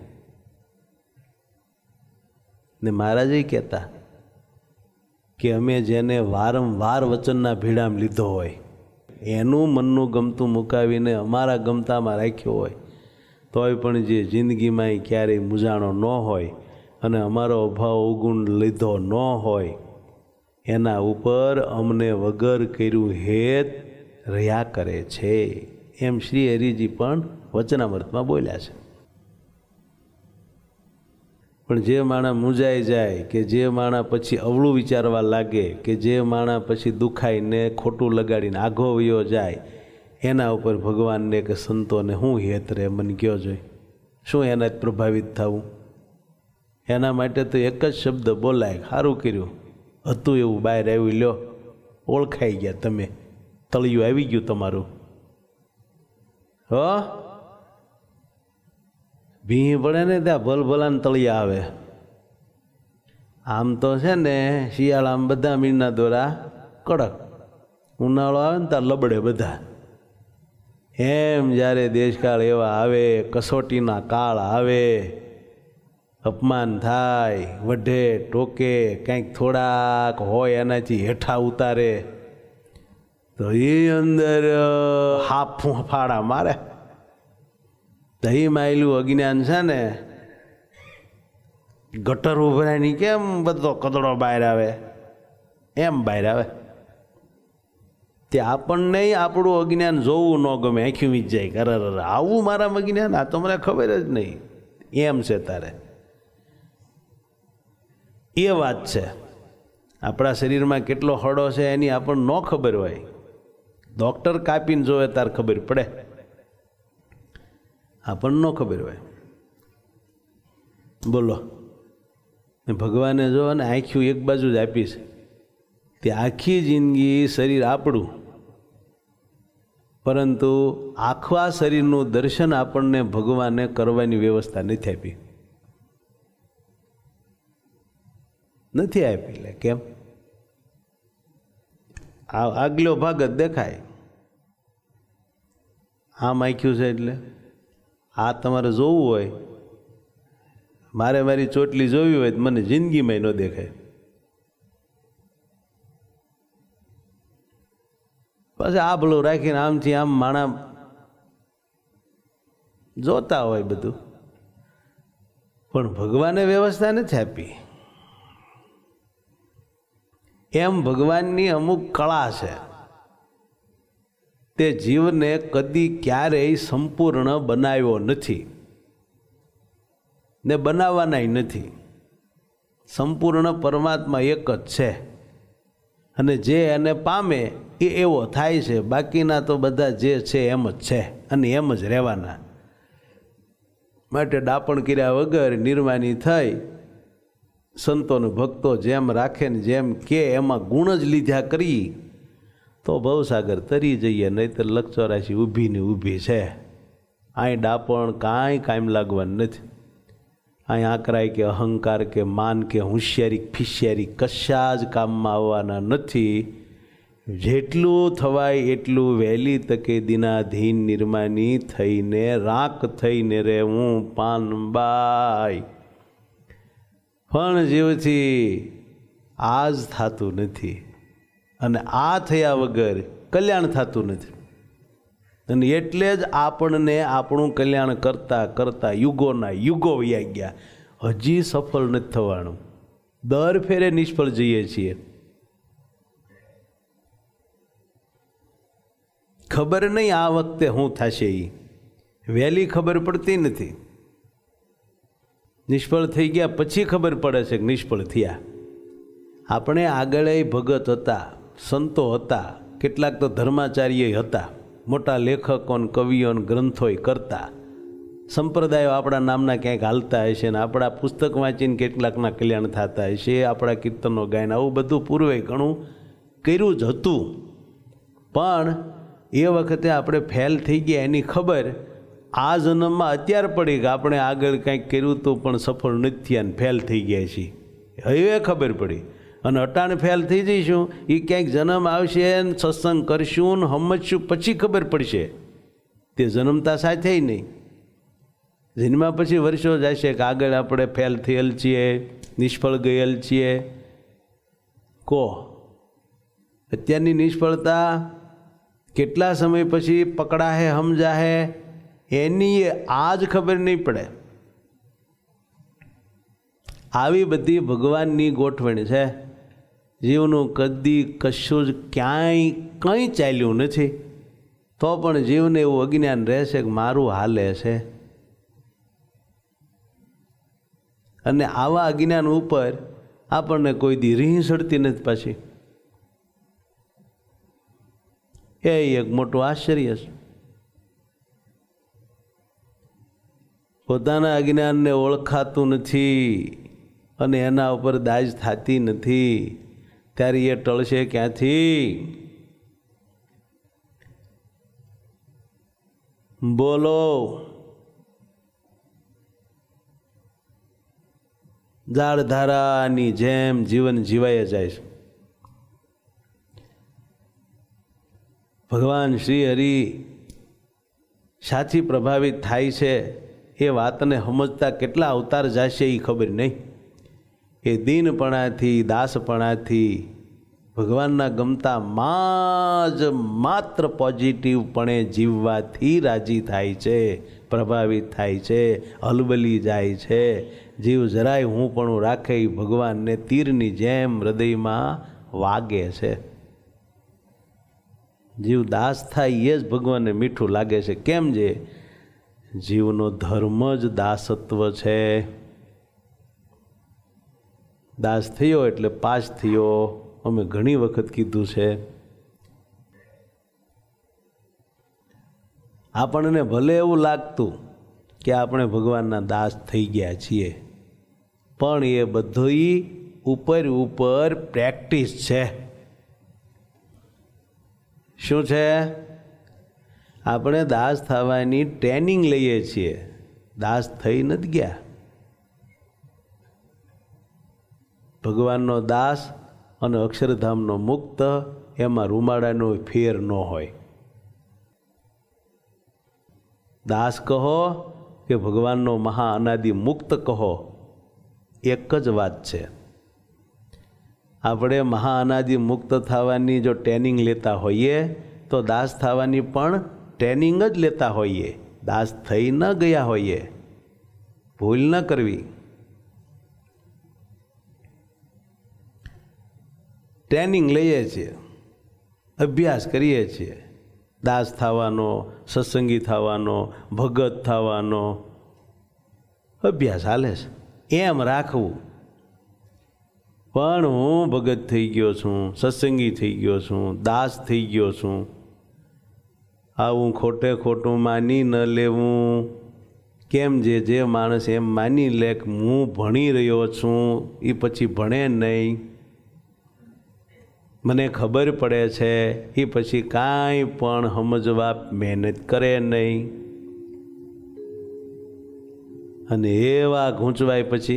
ને મહારાજ કહેતા કે અમે જેને વારંવાર વચનના ભીડામાં લીધો હોય, એનું મનનું ગમતું મુકાવીને અમારા ગમતામાં રાખ્યો હોય, તોય પણ જે જિંદગીમાં ક્યારેય મૂંઝાણો ન હોય અને અમારો અભાવ અવગુણ લીધો ન હોય, એના ઉપર અમને વગર કર્યું હેત રહ્યા કરે છે. એમ શ્રી હરિજી પણ વચનામૃતમાં બોલ્યા છે. પણ જે માણસ મૂંઝાઈ જાય, કે જે માણસ પછી અવળું વિચારવા લાગે, કે જે માણસ પછી દુખાઈને ખોટું લગાડીને આઘો વયો જાય, એના ઉપર ભગવાનને કે સંતોને શું હેત રહે? મને કયો જોઈ, શું એના જ પ્રભાવિત થવું? એના માટે તો એક જ શબ્દ બોલાય, સારું કર્યું હતું એવું બહાર આવ્યું, લ્યો ઓળખાઈ ગયા તમે, તળિયું આવી ગયું તમારું. ભીં પડે ને ત્યાં ભલભલાને તળિયા આવે. આમ તો છે ને શિયાળામાં બધા મીણના દોરા કડક, ઉનાળો આવે ને ત્યાં લબડે બધા. એમ જ્યારે દેશકાળ એવા આવે, કસોટીના કાળ આવે, અપમાન થાય, વઢે ટોકે, કંઈક થોડાક હોય એનાથી હેઠા ઉતારે, તો એ અંદર હાફ ફાડા મારે. દહીં માયલું અજ્ઞાન છે ને, ગટર ઉભરાની કેમ બધો કદડો બહાર આવે, એમ બહાર આવે. તે આપણને આપણું અજ્ઞાન જોવું ન ગમે, આંખી વીજ જાય કે અરે આવું મારામાં અજ્ઞાન, આ તો મને ખબર જ નહીં, એમ છે તારે. એ વાત છે. આપણા શરીરમાં કેટલો હળો છે એની આપણને ન ખબર હોય, ડૉક્ટર કાપીને જોવે તાર ખબર પડે, આપણને ન ખબર હોય. બોલો, ભગવાને જો અને આંખ્યું એક બાજુ જ આપી છે, તે આખી જિંદગી શરીર આપણું, પરંતુ આખા શરીરનું દર્શન આપણને ભગવાને કરવાની વ્યવસ્થા નથી આપી. નથી આપી. એટલે કેમ? આ આગલો ભાગ જ દેખાય, આમ આંખ્યું છે એટલે આ તમારે જોવું હોય, મારે મારી ચોટલી જોવી હોય તો મને જિંદગીમાં ન દેખાય. પછી આભલું રાખીને આમથી આમ માણા જોતા હોય બધું, પણ ભગવાને વ્યવસ્થા નથી આપી. એમ ભગવાનની અમુક કળા છે, તે જીવને કદી ક્યારેય સંપૂર્ણ બનાવ્યો નથી ને બનાવવાનાય નથી. સંપૂર્ણ પરમાત્મા એક જ છે, અને જે એને પામે એ એવો થાય છે. બાકીના તો બધા જે છે એમ જ છે અને એમ જ રહેવાના. માટે ડાપણ કર્યા વગર નિર્માની થઈ સંતોને ભક્તો જેમ રાખે ને જેમ કે એમાં ગુણ જ લીધા કરી તો ભવસાગર તરી જઈએ. નહીંતર લક્ષોરાશી ઊભી ને ઊભી છે. અહીં ડાપણ કાંઈ કાયમ લાગવાનું નથી. અહીં આકરાય કે અહંકાર કે માન કે હોશિયારી ફિશિયારી કશા જ કામમાં આવવાના નથી. જેટલું થવાય એટલું વહેલી તકે દિનાધીન નિર્માની થઈને રાખ થઈને રહેવું પાનબાઈ. પણ જીવથી આજ થતું નથી, અને આ થયા વગર કલ્યાણ થતું નથી. અને એટલે જ આપણને આપણું કલ્યાણ કરતાં કરતાં યુગોના યુગો વયા ગયા, હજી સફળ નથી થવાનું. દર ફેરે નિષ્ફળ જઈએ છીએ. ખબર નહીં આ વખતે શું થશે, એ વહેલી ખબર પડતી નથી. નિષ્ફળ થઈ ગયા પછી ખબર પડે છે કે નિષ્ફળ થયા. આપણે આગળ ભગત હતા, સંતો હતા, કેટલાક તો ધર્માચાર્ય હતા, મોટા લેખકો ને કવિઓ ને ગ્રંથોય કરતા, સંપ્રદાયો આપણા નામના ક્યાંક હાલતા હશે ને આપણા પુસ્તક વાંચીને કેટલાકના કલ્યાણ થતા હશે, આપણા કીર્તનો ગાયને આવું બધું પૂર્વે ઘણું કર્યું જ હતું. પણ એ વખતે આપણે ફેલ થઈ ગયા એની ખબર આ જન્મમાં અત્યારે પડી કે આપણે આગળ કંઈક કર્યું હતું પણ સફળ નથી થયા ને ફેલ થઈ ગયા છીએ. હવે ખબર પડી. અને અટાણે ફેલ થઈ જઈશું, એ ક્યાંક જન્મ આવશે ને સત્સંગ કરશું ને સમજશું પછી ખબર પડશે. તે જન્મતા સાથે નહીં, જન્મા પછી વર્ષો જશે કે આગળ આપણે ફેલ થયેલ છીએ, નિષ્ફળ ગયેલ છીએ. કહો, અત્યારની નિષ્ફળતા કેટલા સમય પછી પકડાહે સમજાહે એની આજ ખબર નહીં પડે. આવી બધી ભગવાનની ગોઠવણ છે. જીવનું કદી કશું જ ક્યાંય કંઈ ચાલ્યું નથી, તો પણ જીવને એવું અજ્ઞાન રહેશે કે મારું હાલે છે. અને આવા અજ્ઞાન ઉપર આપણને કોઈ દી રીહ સડતી નથી પાછી. એ એક મોટું આશ્ચર્ય છે. પોતાના અજ્ઞાનને ઓળખાતું નથી અને એના ઉપર દાજ થતી નથી, ત્યારે એ ટળશે ક્યાંથી? બોલો. ઝાડધારાની જેમ જીવન જીવાય જાય છે. ભગવાન શ્રી હરિ સાથી પ્રભાવિત થાય છે એ વાતને સમજતા કેટલા અવતાર જશે એ ખબર નહીં. એ દીનપણાથી દાસપણાથી ભગવાનના ગમતામાં જ માત્ર પોઝિટિવપણે જીવવાથી રાજી થાય છે, પ્રભાવિત થાય છે, હલબલી જાય છે. જીવ જરાય હું પણ રાખે ભગવાનને તીરની જેમ હૃદયમાં વાગે છે. જીવ દાસ થાય એ જ ભગવાનને મીઠું લાગે છે. કેમ છે? જીવનો ધર્મ જ દાસત્વ છે. દાસ થયો એટલે પાસ થયો. અમે ઘણી વખત કીધું છે. આપણને ભલે એવું લાગતું કે આપણે ભગવાનના દાસ થઈ ગયા છીએ, પણ એ બધું ઉપર પ્રેક્ટિસ છે. શું છે? આપણે દાસ થવાની ટ્રેનિંગ લઈએ છીએ, દાસ થઈ નથી ગયા. ભગવાનનો દાસ અને અક્ષરધામનો મુક્ત એમાં રૂમાડાનો ફેર ન હોય. દાસ કહો કે ભગવાનનો મહા અનાદિ મુક્ત કહો, એક જ વાત છે. આપણે મહા અનાદિ મુક્ત થવાની જો ટ્રેનિંગ લેતા હોઈએ તો દાસ થવાની પણ ટ્રેનિંગ જ લેતા હોઈએ, દાસ થઈ ન ગયા હોઈએ. ભૂલ ન કરવી. ટ્રેનિંગ લઈએ છીએ, અભ્યાસ કરીએ છીએ. દાસ થવાનો, સત્સંગી થવાનો, ભગત થવાનો અભ્યાસ હાલે છે. એમ રાખવું. પણ હું ભગત થઈ ગયો છું, સત્સંગી થઈ ગયો છું, દાસ થઈ ગયો છું, આવું ખોટે ખોટું માની ન લેવું. કેમ? જે માણસ એમ માની લે કે હું ભણી રહ્યો છું, એ પછી ભણે નહીં. મને ખબર પડે છે, એ પછી કાંઈ પણ સમજવા મહેનત કરે નહીં. અને એવા ગૂંચવાય પછી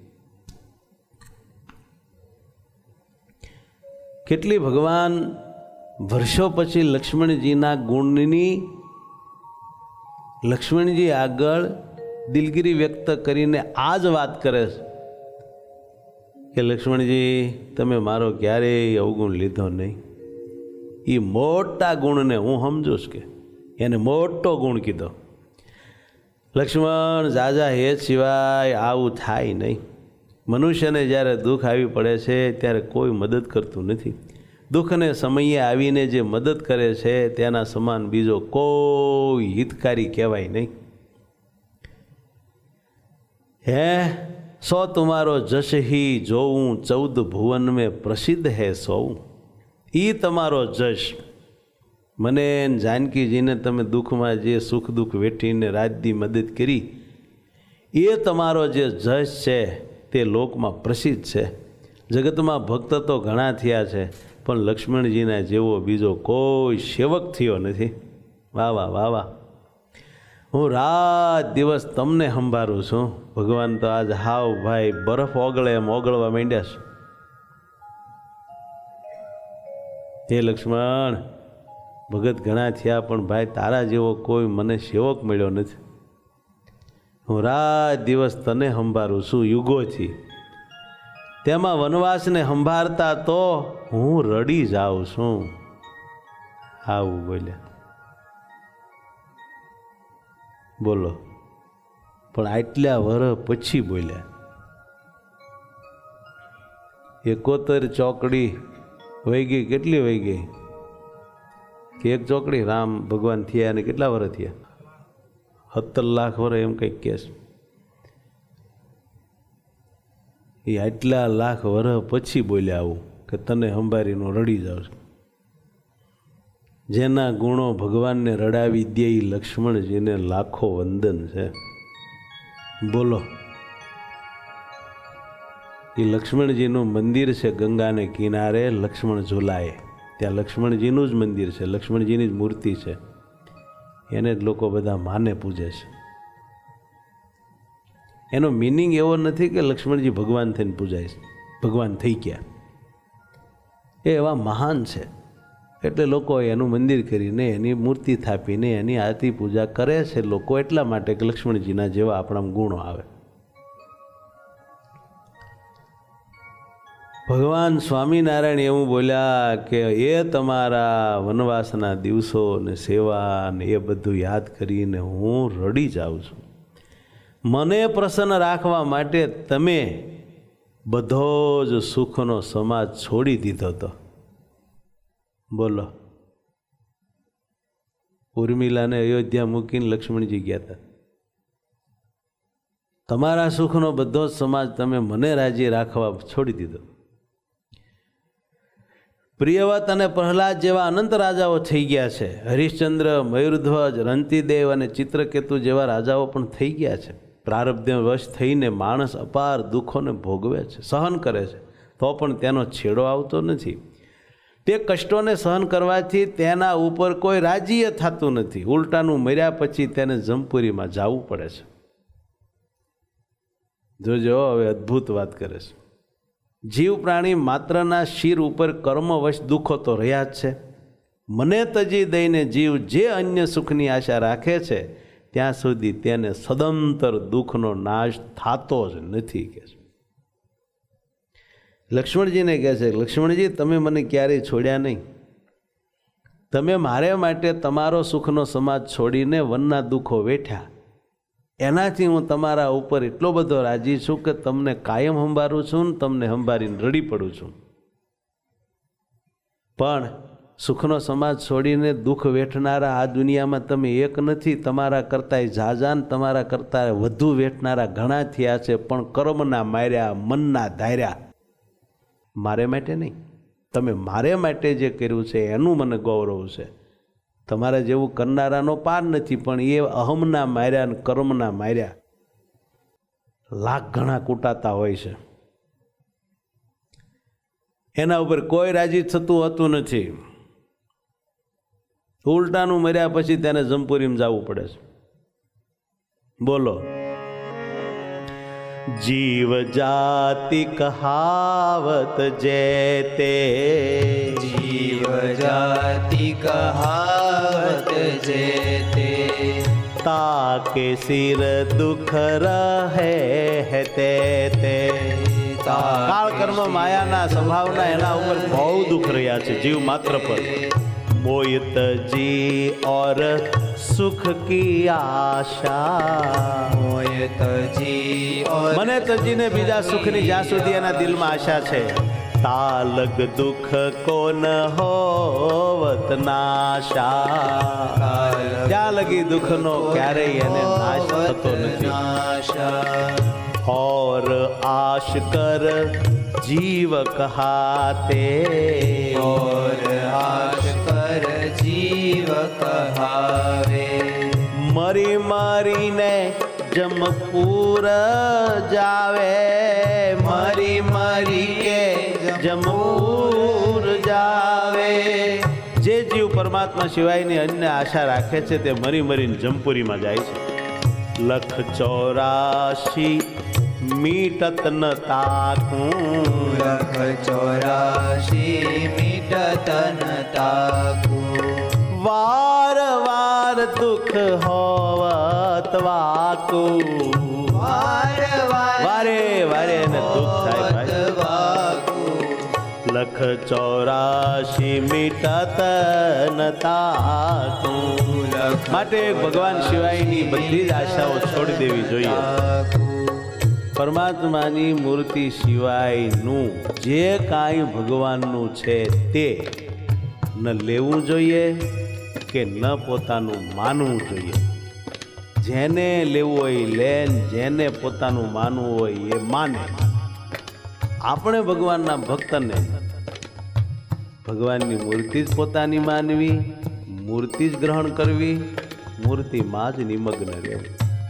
કેટલી ભગવાન વર્ષો પછી લક્ષ્મણજીના ગુણની લક્ષ્મણજી આગળ દિલગીરી વ્યક્ત કરીને આ જ વાત કરે છે કે લક્ષ્મણજી, તમે મારો ક્યારેય અવગુણ લીધો નહીં. એ મોટા ગુણને હું સમજું છું કે એને મોટો ગુણ કીધો. લક્ષ્મણ, જાજા હેત સિવાય આવું થાય નહીં. મનુષ્યને જ્યારે દુઃખ આવી પડે છે ત્યારે કોઈ મદદ કરતું નથી. દુઃખને સમયે આવીને જે મદદ કરે છે તેના સમાન બીજો કોઈ હિતકારી કહેવાય નહીં. હે સો તુમારો જશ હી જોઉં, 14 ભુવન મેં પ્રસિદ્ધ હે સોઉં. એ તમારો જશ. મને જાનકીજીને તમે દુઃખમાં જે સુખ દુઃખ વેઠીને રાજદી મદદ કરી, એ તમારો જે જશ છે તે લોકમાં પ્રસિદ્ધ છે. જગતમાં ભક્ત તો ઘણા થયા છે, પણ લક્ષ્મણજીના જેવો બીજો કોઈ સેવક થયો નથી. વાહ વાહ વાહ વાહ. હું રાત દિવસ તમને સંભાળું છું. ભગવાન તો આજ હાવ ભાઈ બરફ ઓગળે એમ ઓગળવા માંડ્યા છે. હે લક્ષ્મણ, ભગત ઘણા થયા, પણ ભાઈ તારા જેવો કોઈ મને સેવક મળ્યો નથી. હું રાત દિવસ તને સંભાળું છું યુગોથી. તેમાં વનવાસને સંભાળતા તો હું રડી જાઉં છું. આવું બોલ્યા. બોલો, પણ આટલા વર્ષ પછી બોલ્યા. 71 ચોકડી વહી ગઈ. કેટલી વહી ગઈ? કે એક ચોકડી રામ ભગવાન થયા અને કેટલા વર્ષ થયા? 70 લાખ વર્ષ એમ કંઈક કહે છે. એ આટલા લાખ વર્ષ પછી બોલ્યા આવું કે તને સંભાળીને રડી જાઉં છું. જેના ગુણો ભગવાનને રડાવી દે એ લક્ષ્મણજીને લાખો વંદન છે. બોલો, એ લક્ષ્મણજીનું મંદિર છે ગંગાને કિનારે, લક્ષ્મણ ઝુલાએ. ત્યાં લક્ષ્મણજીનું જ મંદિર છે, લક્ષ્મણજીની જ મૂર્તિ છે. એને જ લોકો બધા માને પૂજે છે. એનો મિનિંગ એવો નથી કે લક્ષ્મણજી ભગવાન થઈને પૂજાય છે, ભગવાન થઈ ગયા. એ એવા મહાન છે એટલે લોકો એનું મંદિર કરીને એની મૂર્તિ થાપીને એની આરતી પૂજા કરે છે લોકો, એટલા માટે કે લક્ષ્મણજીના જેવા આપણા ગુણો આવે. ભગવાન સ્વામિનારાયણ એવું બોલ્યા કે એ તમારા વનવાસના દિવસો ને સેવા ને એ બધું યાદ કરીને હું રડી જાઉં છું. મને પ્રસન્ન રાખવા માટે તમે બધો જ સુખનો સમાજ છોડી દીધો હતો. બોલો, ઉર્મિલાને અયોધ્યા મૂકીને લક્ષ્મણજી ગયા હતા. તમારા સુખનો બધો જ સમાજ તમે મને રાજી રાખવા છોડી દીધો. પ્રિયવત અને પ્રહલાદ જેવા અનંત રાજાઓ થઈ ગયા છે. હરિશ્ચંદ્ર, મયુરધ્વજ, રંતિદેવ અને ચિત્રકેતુ જેવા રાજાઓ પણ થઈ ગયા છે. પ્રારબ્ધ વશ થઈને માણસ અપાર દુઃખોને ભોગવે છે, સહન કરે છે, તો પણ તેનો છેડો આવતો નથી. તે કષ્ટોને સહન કરવાથી તેના ઉપર કોઈ રાજીય થતું નથી. ઉલટાનું મર્યા પછી તેને જમપુરીમાં જવું પડે છે. જોજો, હવે અદ્ભુત વાત કરે છે. જીવ પ્રાણી માત્રના શિર ઉપર કર્મવશ દુઃખો તો રહ્યા જ છે. મને તજી દઈને જીવ જે અન્ય સુખની આશા રાખે છે ત્યાં સુધી તેને સદંતર દુઃખનો નાશ થતો જ નથી કે છે. લક્ષ્મણજીને કહે છે, લક્ષ્મણજી તમે મને ક્યારેય છોડ્યા નહીં. તમે મારે માટે તમારો સુખનો સમાજ છોડીને વનના દુઃખો વેઠ્યા. એનાથી હું તમારા ઉપર એટલો બધો રાજી છું કે તમને કાયમ સંભાળું છું ને તમને સંભાળીને રડી પડું છું. પણ સુખનો સમાજ છોડીને દુઃખ વેઠનારા આ દુનિયામાં તમે એક નથી. તમારા કરતાંય ઝાઝા ને તમારા કરતાં વધુ વેઠનારા ઘણા થયા છે. પણ કર્મના માર્યા, મનના ધાર્યા. મારે માટે નહીં. તમે મારે માટે જે કર્યું છે એનું મને ગૌરવ છે. તમારા જેવું કરનારાનો પાર નથી. પણ એ અહમના માર્યા ને કર્મના માર્યા લાખ ઘણા કૂટાતા હોય છે. એના ઉપર કોઈ રાજી થતું હોતું નથી. ઉલટાનું મર્યા પછી તેને જમપુરીમાં જવું પડે છે. બોલો. जीव जाति कहावत जैते, जीव जाति कहावत जैते, ताके सिर दुख रहे है ते. काल कर्म मायाना संभावना एना ऊपर बहु दुख रहा है जीव मात्र पर. मोहित जी और सुख की आशा, मोहित जी और મને તજીને બીજા સુખની જ્યાં સુધી એના દિલમાં આશા છે. તાલગ દુઃખ કોન હોવત નાશા, ત્યાં લગી દુઃખનો ક્યારેય એને નાશ થતો નથી. और आश कर जीव कहाते, और आश कर जीव कहावे. मरी मरीने जमपुर जावे, मरी मरी के जमपुर जावे. જે જીવ પરમાત્મા સિવાયની અન્ય આશા રાખે છે તે મરી મરીને જમપુરીમાં જાય છે. લખ 84 મીટત ન તાકું, લખ 84 મીટત ન તાકું. વાર વાર દુઃખ હોવત વાકું, વાર વારે વારે એને દુઃખ થાય ભાઈ. વાકું. લખ 84 મીટત ન તાકું. માટે ભગવાન સિવાયની બધી જ આશાઓ છોડી દેવી જોઈએ. પરમાત્માની મૂર્તિ સિવાયનું જે કાંઈ ભગવાનનું છે તે ન લેવું જોઈએ કે ન પોતાનું માનવું જોઈએ. જેને લેવું હોય લે, જેને પોતાનું માનવું હોય એ માને. આપણે ભગવાનના ભક્તને ભગવાનની મૂર્તિ જ પોતાની માનવી, મૂર્તિ જ ગ્રહણ કરવી, મૂર્તિમાં જ નિમગ્ન રહેવું.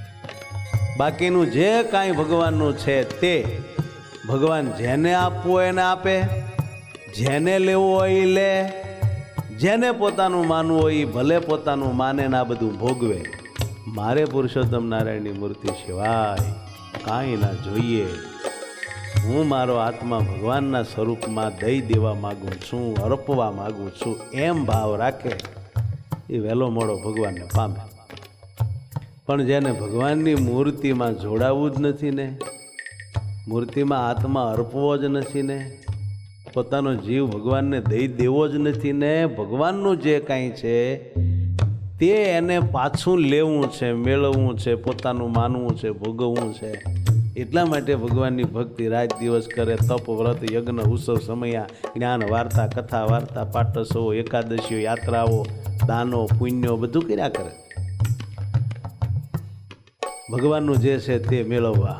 બાકીનું જે કાંઈ ભગવાનનું છે તે ભગવાન જેને આપવું હોય એને આપે, જેને લેવું હોય એ લે, જેને પોતાનું માનવું હોય એ ભલે પોતાનું માને ને આ બધું ભોગવે. મારે પુરુષોત્તમ નારાયણની મૂર્તિ સિવાય કાંઈ ના જોઈએ. હું મારો આત્મા ભગવાનના સ્વરૂપમાં દઈ દેવા માગું છું, અર્પવા માગું છું, એમ ભાવ રાખે એ વહેલો મોડો ભગવાનને પામે. પણ જેને ભગવાનની મૂર્તિમાં જોડાવું જ નથી ને, મૂર્તિમાં આત્મા અર્પવો જ નથી ને, પોતાનો જીવ ભગવાનને દઈ દેવો જ નથી ને, ભગવાનનું જે કાંઈ છે તે એને પાછું લેવું છે, મેળવવું છે, પોતાનું માનવું છે, ભોગવવું છે. એટલા માટે ભગવાનની ભક્તિ રાત દિવસ કરે. તપ, વ્રત, યજ્ઞ, ઉત્સવ, સમયા, જ્ઞાન, વાર્તા, કથા, વાર્તા, પાટસો, એકાદશીઓ, યાત્રાઓ, દાનો પુણ્યો બધું કર્યા કરે. ભગવાનનું જે છે તે મેળવવા.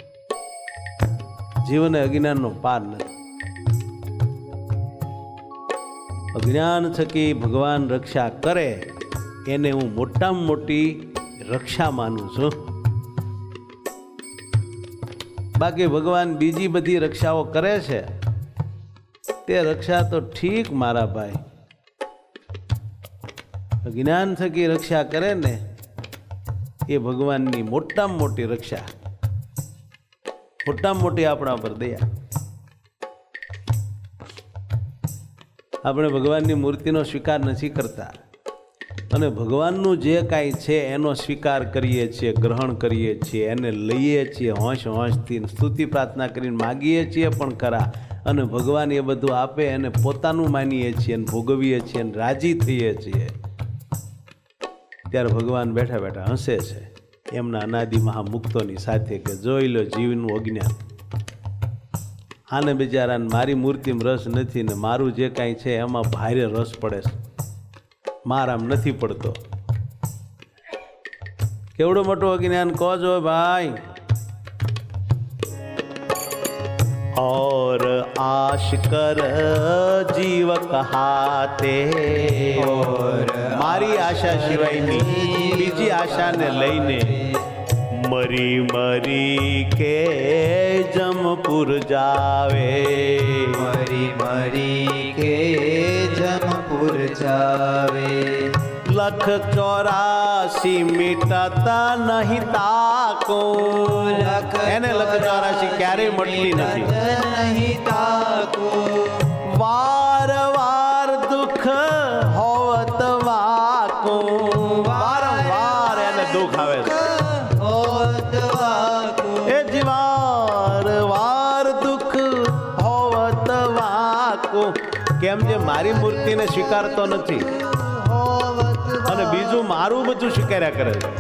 જીવને અજ્ઞાનનો પાર નથી. અજ્ઞાન થકી ભગવાન રક્ષા કરે એને હું મોટામાં મોટી રક્ષા માનું છું. બાકી ભગવાન બીજી બધી રક્ષાઓ કરે છે તે રક્ષા તો ઠીક મારા ભાઈ, જ્ઞાન થકી રક્ષા કરે ને એ ભગવાનની મોટામાં મોટી રક્ષા, મોટામાં મોટી આપણા પર દયા. આપણે ભગવાનની મૂર્તિનો સ્વીકાર નથી કરતા અને ભગવાનનું જે કાંઈ છે એનો સ્વીકાર કરીએ છીએ, ગ્રહણ કરીએ છીએ, એને લઈએ છીએ, હોંશ હોંશથી સ્તુતિ પ્રાર્થના કરીને માગીએ છીએ પણ ખરા. અને ભગવાન એ બધું આપે એને પોતાનું માનીએ છીએ અને ભોગવીએ છીએ અને રાજી થઈએ છીએ. ત્યારે ભગવાન બેઠા બેઠા હસે છે એમના અનાદિ મહામુક્તોની સાથે કે જોઈ લો જીવનું અજ્ઞાન. આને બિચારાને મારી મૂર્તિમાં રસ નથી ને મારું જે કાંઈ છે એમાં ભારે રસ પડે છે, મારામ નથી પડતો. કેવડું મોટું અજ્ઞાન કહો છો ભાઈ. और आश कर जीव कहाते, मारी आशा सिवायनी बीजी आशाने लईने मरी मरी के जमपुर जावे, मरी मरी के जमपुर जावे. लख 84 मिटाता नहीं ताको, એને લખ 84 ક્યારેય મટતી નથી. નહીં તાકો વાર વાર દુઃખ હોવત વાકો, વારંવાર એને દુઃખ આવે છે. હોત વાકો એ જીવાર વાર દુઃખ હોવત વાકો. કેમ જે મારી મૂર્તિને સ્વીકારતો નથી અને બીજું મારું બધું સ્વીકાર્યા કરે છે.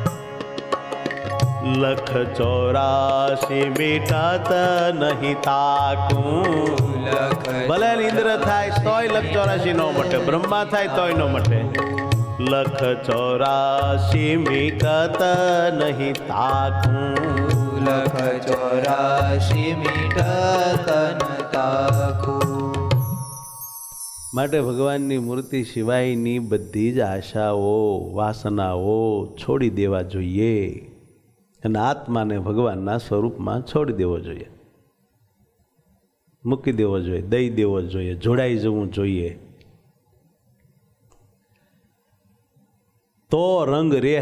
લખ 84 મિટાત નહીં તાકું, ભલે ઇન્દ્ર થાય તોય લખ 84 નો મટે, બ્રહ્મા થાય તોય નો મટે. લખ 84 મિટાત નહીં તાકું, લખ 84 મિટાત ન તાકું. માટે ભગવાનની મૂર્તિ સિવાયની બધી જ આશાઓ વાસનાઓ છોડી દેવા જોઈએ અને આત્માને ભગવાનના સ્વરૂપમાં છોડી દેવો જોઈએ, મૂકી દેવો જોઈએ, દઈ દેવો જોઈએ, જોડાઈ જવું જોઈએ. તો રંગ રે.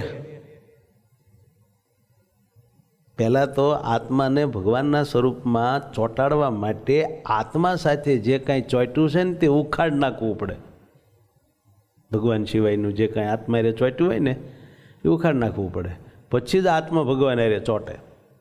પહેલાં તો આત્માને ભગવાનના સ્વરૂપમાં ચોંટાડવા માટે આત્મા સાથે જે કાંઈ ચોંટ્યું છે ને તે ઉખાડ નાખવું પડે. ભગવાન સિવાયનું જે કાંઈ આત્મા રે ચોંટ્યું હોય ને એ ઉખાડ નાખવું પડે, પછી જ આત્મા ભગવાન હારે ચોંટે.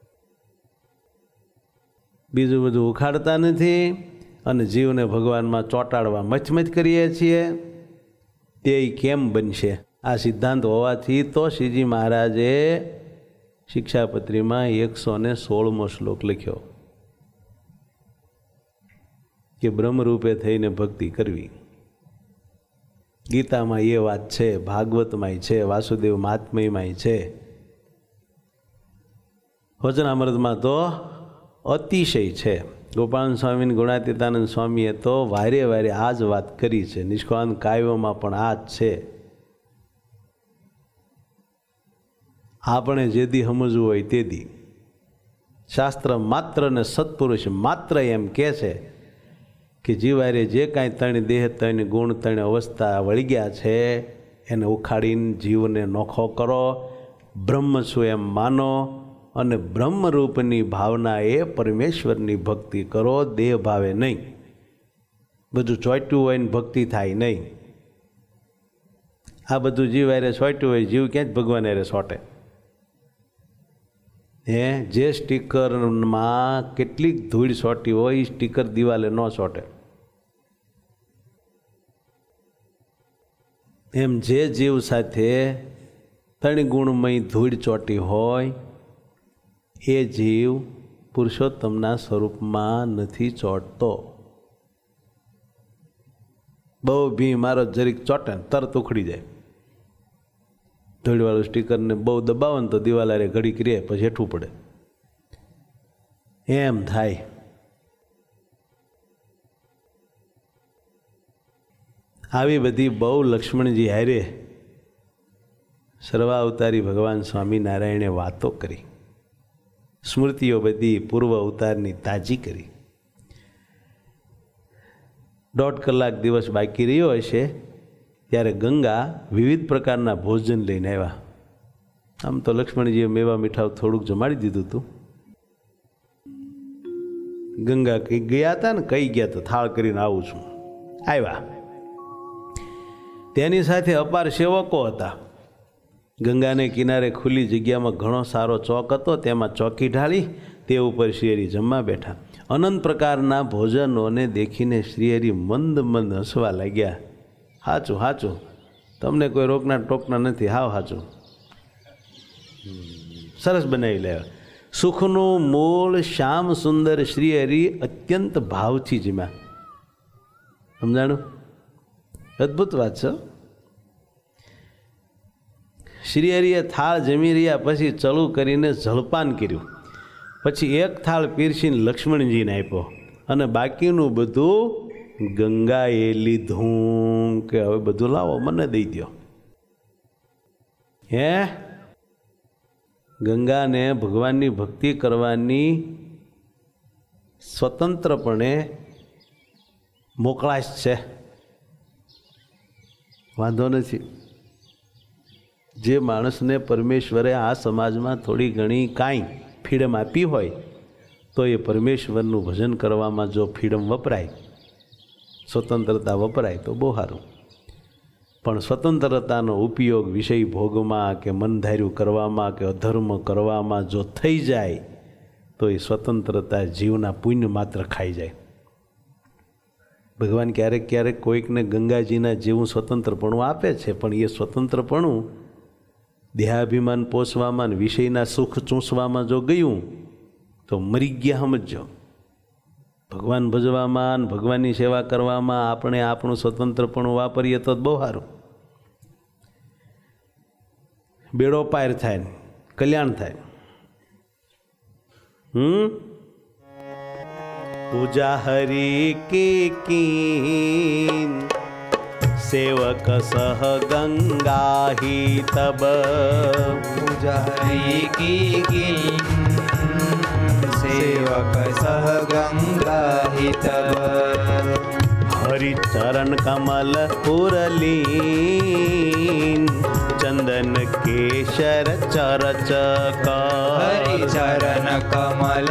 બીજું બધું ઉખાડતા નથી અને જીવને ભગવાનમાં ચોંટાડવા મચમચ કરીએ છીએ. તે કેમ બનશે? આ સિદ્ધાંત હોવાથી તો શ્રીજી મહારાજે શિક્ષાપત્રીમાં 116મો શ્લોક લખ્યો કે બ્રહ્મરૂપે થઈને ભક્તિ કરવી. ગીતામાં એ વાત છે, ભાગવતમાંય છે, વાસુદેવ મહાત્મ્યમાંય છે, વચનામૃતમાં તો અતિશય છે. ગોપાલ સ્વામી ગુણાતીતાનંદ સ્વામીએ તો વારે વારે આ જ વાત કરી છે. નિષ્કાંત કાવ્યોમાં પણ આ જ છે. આપણે જેદી સમજવું હોય તેદી શાસ્ત્ર માત્ર ને સત્પુરુષ માત્ર એમ કહે છે કે જીવારે જે કાંઈ ત્રણ દેહ, ત્રણ ગુણ, ત્રણ અવસ્થા વળી ગયા છે એને ઉખાડીને જીવને નોખો કરો, બ્રહ્મ છું એમ માનો અને બ્રહ્મરૂપની ભાવના એ પરમેશ્વરની ભક્તિ કરો, દેહ ભાવે નહીં. બધું ચોંટ્યું હોય ને ભક્તિ થાય નહીં. આ બધું જીવ હારે ચોંટ્યું હોય, જીવ ક્યાં જ ભગવાન હારે ચોંટે? જે સ્ટીકરમાં કેટલીક ધૂળ ચોંટી હોય એ સ્ટીકર દિવાલે ન ચોંટે. એમ જે જીવ સાથે ત્રણ ગુણમય ધૂળ ચોંટી હોય એ જીવ પુરુષોત્તમના સ્વરૂપમાં નથી ચોંટતો. બહુ ભી મારો જરીક ચોટે ને તરત ઉખડી જાય. ધૂળવાળું સ્ટીકરને બહુ દબાવો ને તો દિવાલારે ઘડીક રહે પછી હેઠું પડે, એમ થાય. આવી બધી બહુ લક્ષ્મણજી હારે સર્વાવતારી ભગવાન સ્વામિનારાયણે વાતો કરી, સ્મૃતિઓ બધી પૂર્વ અવતારની તાજી કરી. 1.5 કલાક દિવસ બાકી રહ્યો હશે ત્યારે ગંગા વિવિધ પ્રકારના ભોજન લઈને આવ્યા. આમ તો લક્ષ્મણજીએ મેવા મીઠાવ થોડુંક જમાડી દીધું હતું. ગંગા કઈ ગયા હતા ને, કઈ ગયા તો થાળ કરીને આવું છું, આવ્યા. તેની સાથે અપાર સેવકો હતા. ગંગાને કિનારે ખુલ્લી જગ્યામાં ઘણો સારો ચોક હતો, તેમાં ચોકી ઢાળી તે ઉપર શ્રીહરિ જમવા બેઠા. અનંત પ્રકારના ભોજનોને દેખીને શ્રીહરિ મંદ મંદ હસવા લાગ્યા. સાચું સાચું, તમને કોઈ રોકના ટોકના નથી, હાવ સાચું, સરસ બનાવી લેવા. સુખનું મૂળ શ્યામ સુંદર શ્રીહરિ અત્યંત ભાવથી જીમ્યા. સમજાણું? અદ્ભુત વાત છે. શ્રીહરિએ થાળ જમી રહ્યા પછી ચલું કરીને જળપાન કર્યું. પછી એક થાળ પીરસીને લક્ષ્મણજીને આપ્યો અને બાકીનું બધું ગંગાએ લીધું કે હવે બધું લાવો મને દઈ દો. હે, ગંગાને ભગવાનની ભક્તિ કરવાની સ્વતંત્રપણે મોકળાશ છે, વાંધો નથી. જે માણસને પરમેશ્વરે આ સમાજમાં થોડી ઘણી કાંઈ ફ્રીડમ આપી હોય તો એ પરમેશ્વરનું ભજન કરવામાં જો ફ્રીડમ વપરાય, સ્વતંત્રતા વપરાય તો બહુ સારું. પણ સ્વતંત્રતાનો ઉપયોગ વિષય ભોગમાં કે મનધાર્યું કરવામાં કે અધર્મ કરવામાં જો થઈ જાય તો એ સ્વતંત્રતા જીવના પુણ્ય માત્ર ખાઈ જાય. ભગવાન ક્યારેક ક્યારેક કોઈકને ગંગાજીના જેવું સ્વતંત્રપણું આપે છે, પણ એ સ્વતંત્રપણું દેહાભિમાન પોષવામાં અને વિષયના સુખ ચૂંસવામાં જો ગયું તો મરી ગયા. સમજો, ભગવાન ભજવામાં અને ભગવાનની સેવા કરવામાં આપણે આપણું સ્વતંત્રપણું વાપરીએ તો બહુ સારું. બેડો પાર થાય, કલ્યાણ થાય. પૂજા હરિ કી सेवक सह गंगा ही तब, पूजा हरि की सेवक सह गंगा ही तब, हरि चरण कमल उरलीन चंदन केशर चरच हरि चरण कमल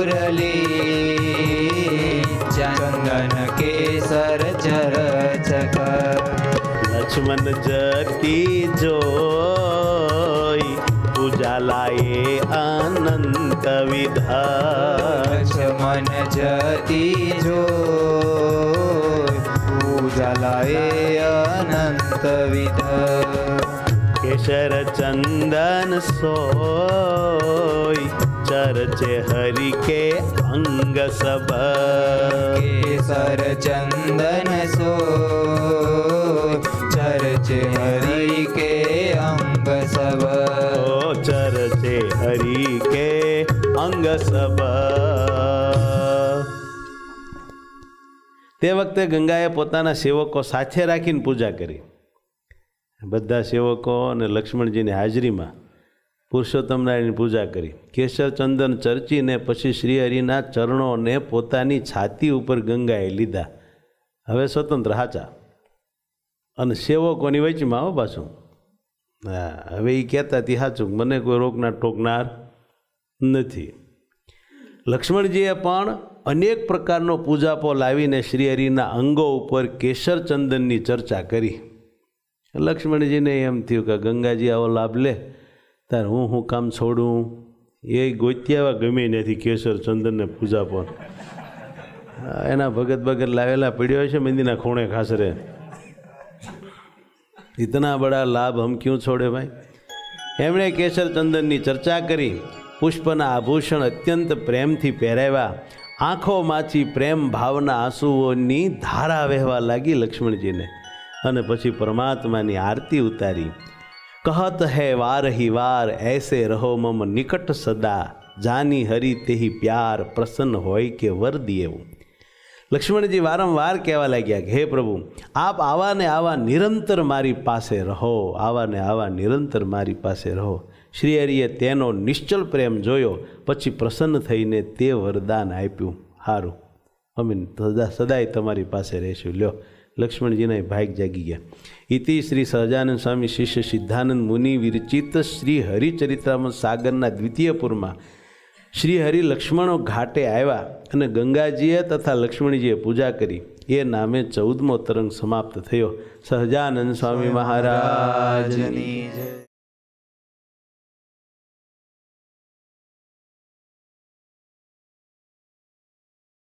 उरलीन चंदन केसर चरच लक्ष्मण जति जोई पूजा लाए अनंत विधा, लक्ष्मण जति जोई पूजा लाए अनंत विधा, केशर चंदन सोई चरचे हरि के अंग सब, केसर चंदन सोई चरचे हरि के अंग सब, ओ चरचे हरि के अंग सब. તે વખતે ગંગાએ પોતાના સેવકો સાથે રાખીને પૂજા કરી. બધા સેવકો અને લક્ષ્મણજીની હાજરીમાં પુરુષોત્તમ નારાયણની પૂજા કરી. કેસર ચંદન ચર્ચીને પછી શ્રીહરિના ચરણોને પોતાની છાતી ઉપર ગંગાએ લીધા. હવે સ્વતંત્ર હાચા અને સેવકોની વચમાં હો પાછું. હા, હવે એ કહેતા હતી સાચું, મને કોઈ રોકનાર ટોકનાર નથી. લક્ષ્મણજીએ પણ અનેક પ્રકારનો પૂજાપો લાવીને શ્રીહરિના અંગો ઉપર કેસર ચંદનની ચર્ચા કરી. લક્ષ્મણજીને એમ થયું કે ગંગાજી આવો લાભ લે તાર હું કામ છોડું. એ ગોત્યાવા ગમે નથી કેસર ચંદનને પૂજાપો. એના ભગત ભગત લાવેલા પીડ્યો છે મંદિરના ખૂણે ખાસરે. ઇતના બડા લાભ હમ ક્યું છોડે ભાઈ. એમણે કેસર ચંદનની ચર્ચા કરી. પુષ્પના આભૂષણ અત્યંત પ્રેમથી પહેરાવ્યા. આંખોમાંથી પ્રેમ ભાવના આંસુઓની ધારા વહેવા લાગી લક્ષ્મણજીને. અને પછી પરમાત્માની આરતી ઉતારી. કહત હૈ વાર હી વાર એસે રહો મમ નિકટ સદા, જાની હરી તેહી પ્યાર પ્રસન્ન હોય કે વર દિયેવું. લક્ષ્મણજી વારંવાર કહેવા લાગ્યા કે હે પ્રભુ, આપ આવા ને આવા નિરંતર મારી પાસે રહો, આવા ને આવા નિરંતર મારી પાસે રહો. શ્રી હરિએ તેનો નિશ્ચલ પ્રેમ જોયો, પછી પ્રસન્ન થઈને તે વરદાન આપ્યું, સારું અમે સદાય તમારી પાસે રહીશું. લ્યો, લક્ષ્મણજીના ભાગ જાગી ગયા. ઇતિ શ્રી સહજાનંદ સ્વામી શિષ્ય સિદ્ધાનંદ મુનિ વિરચિત શ્રી હરિચરિત્રામૃત સાગરના દ્વિતીય પુરમાં શ્રી હરિ લક્ષ્મણો ઘાટે આવ્યા અને ગંગાજીએ તથા લક્ષ્મણજીએ પૂજા કરી. એ નામે 14મો તરંગ સમાપ્ત થયો. સહજાનંદ સ્વામી મહારાજની જય.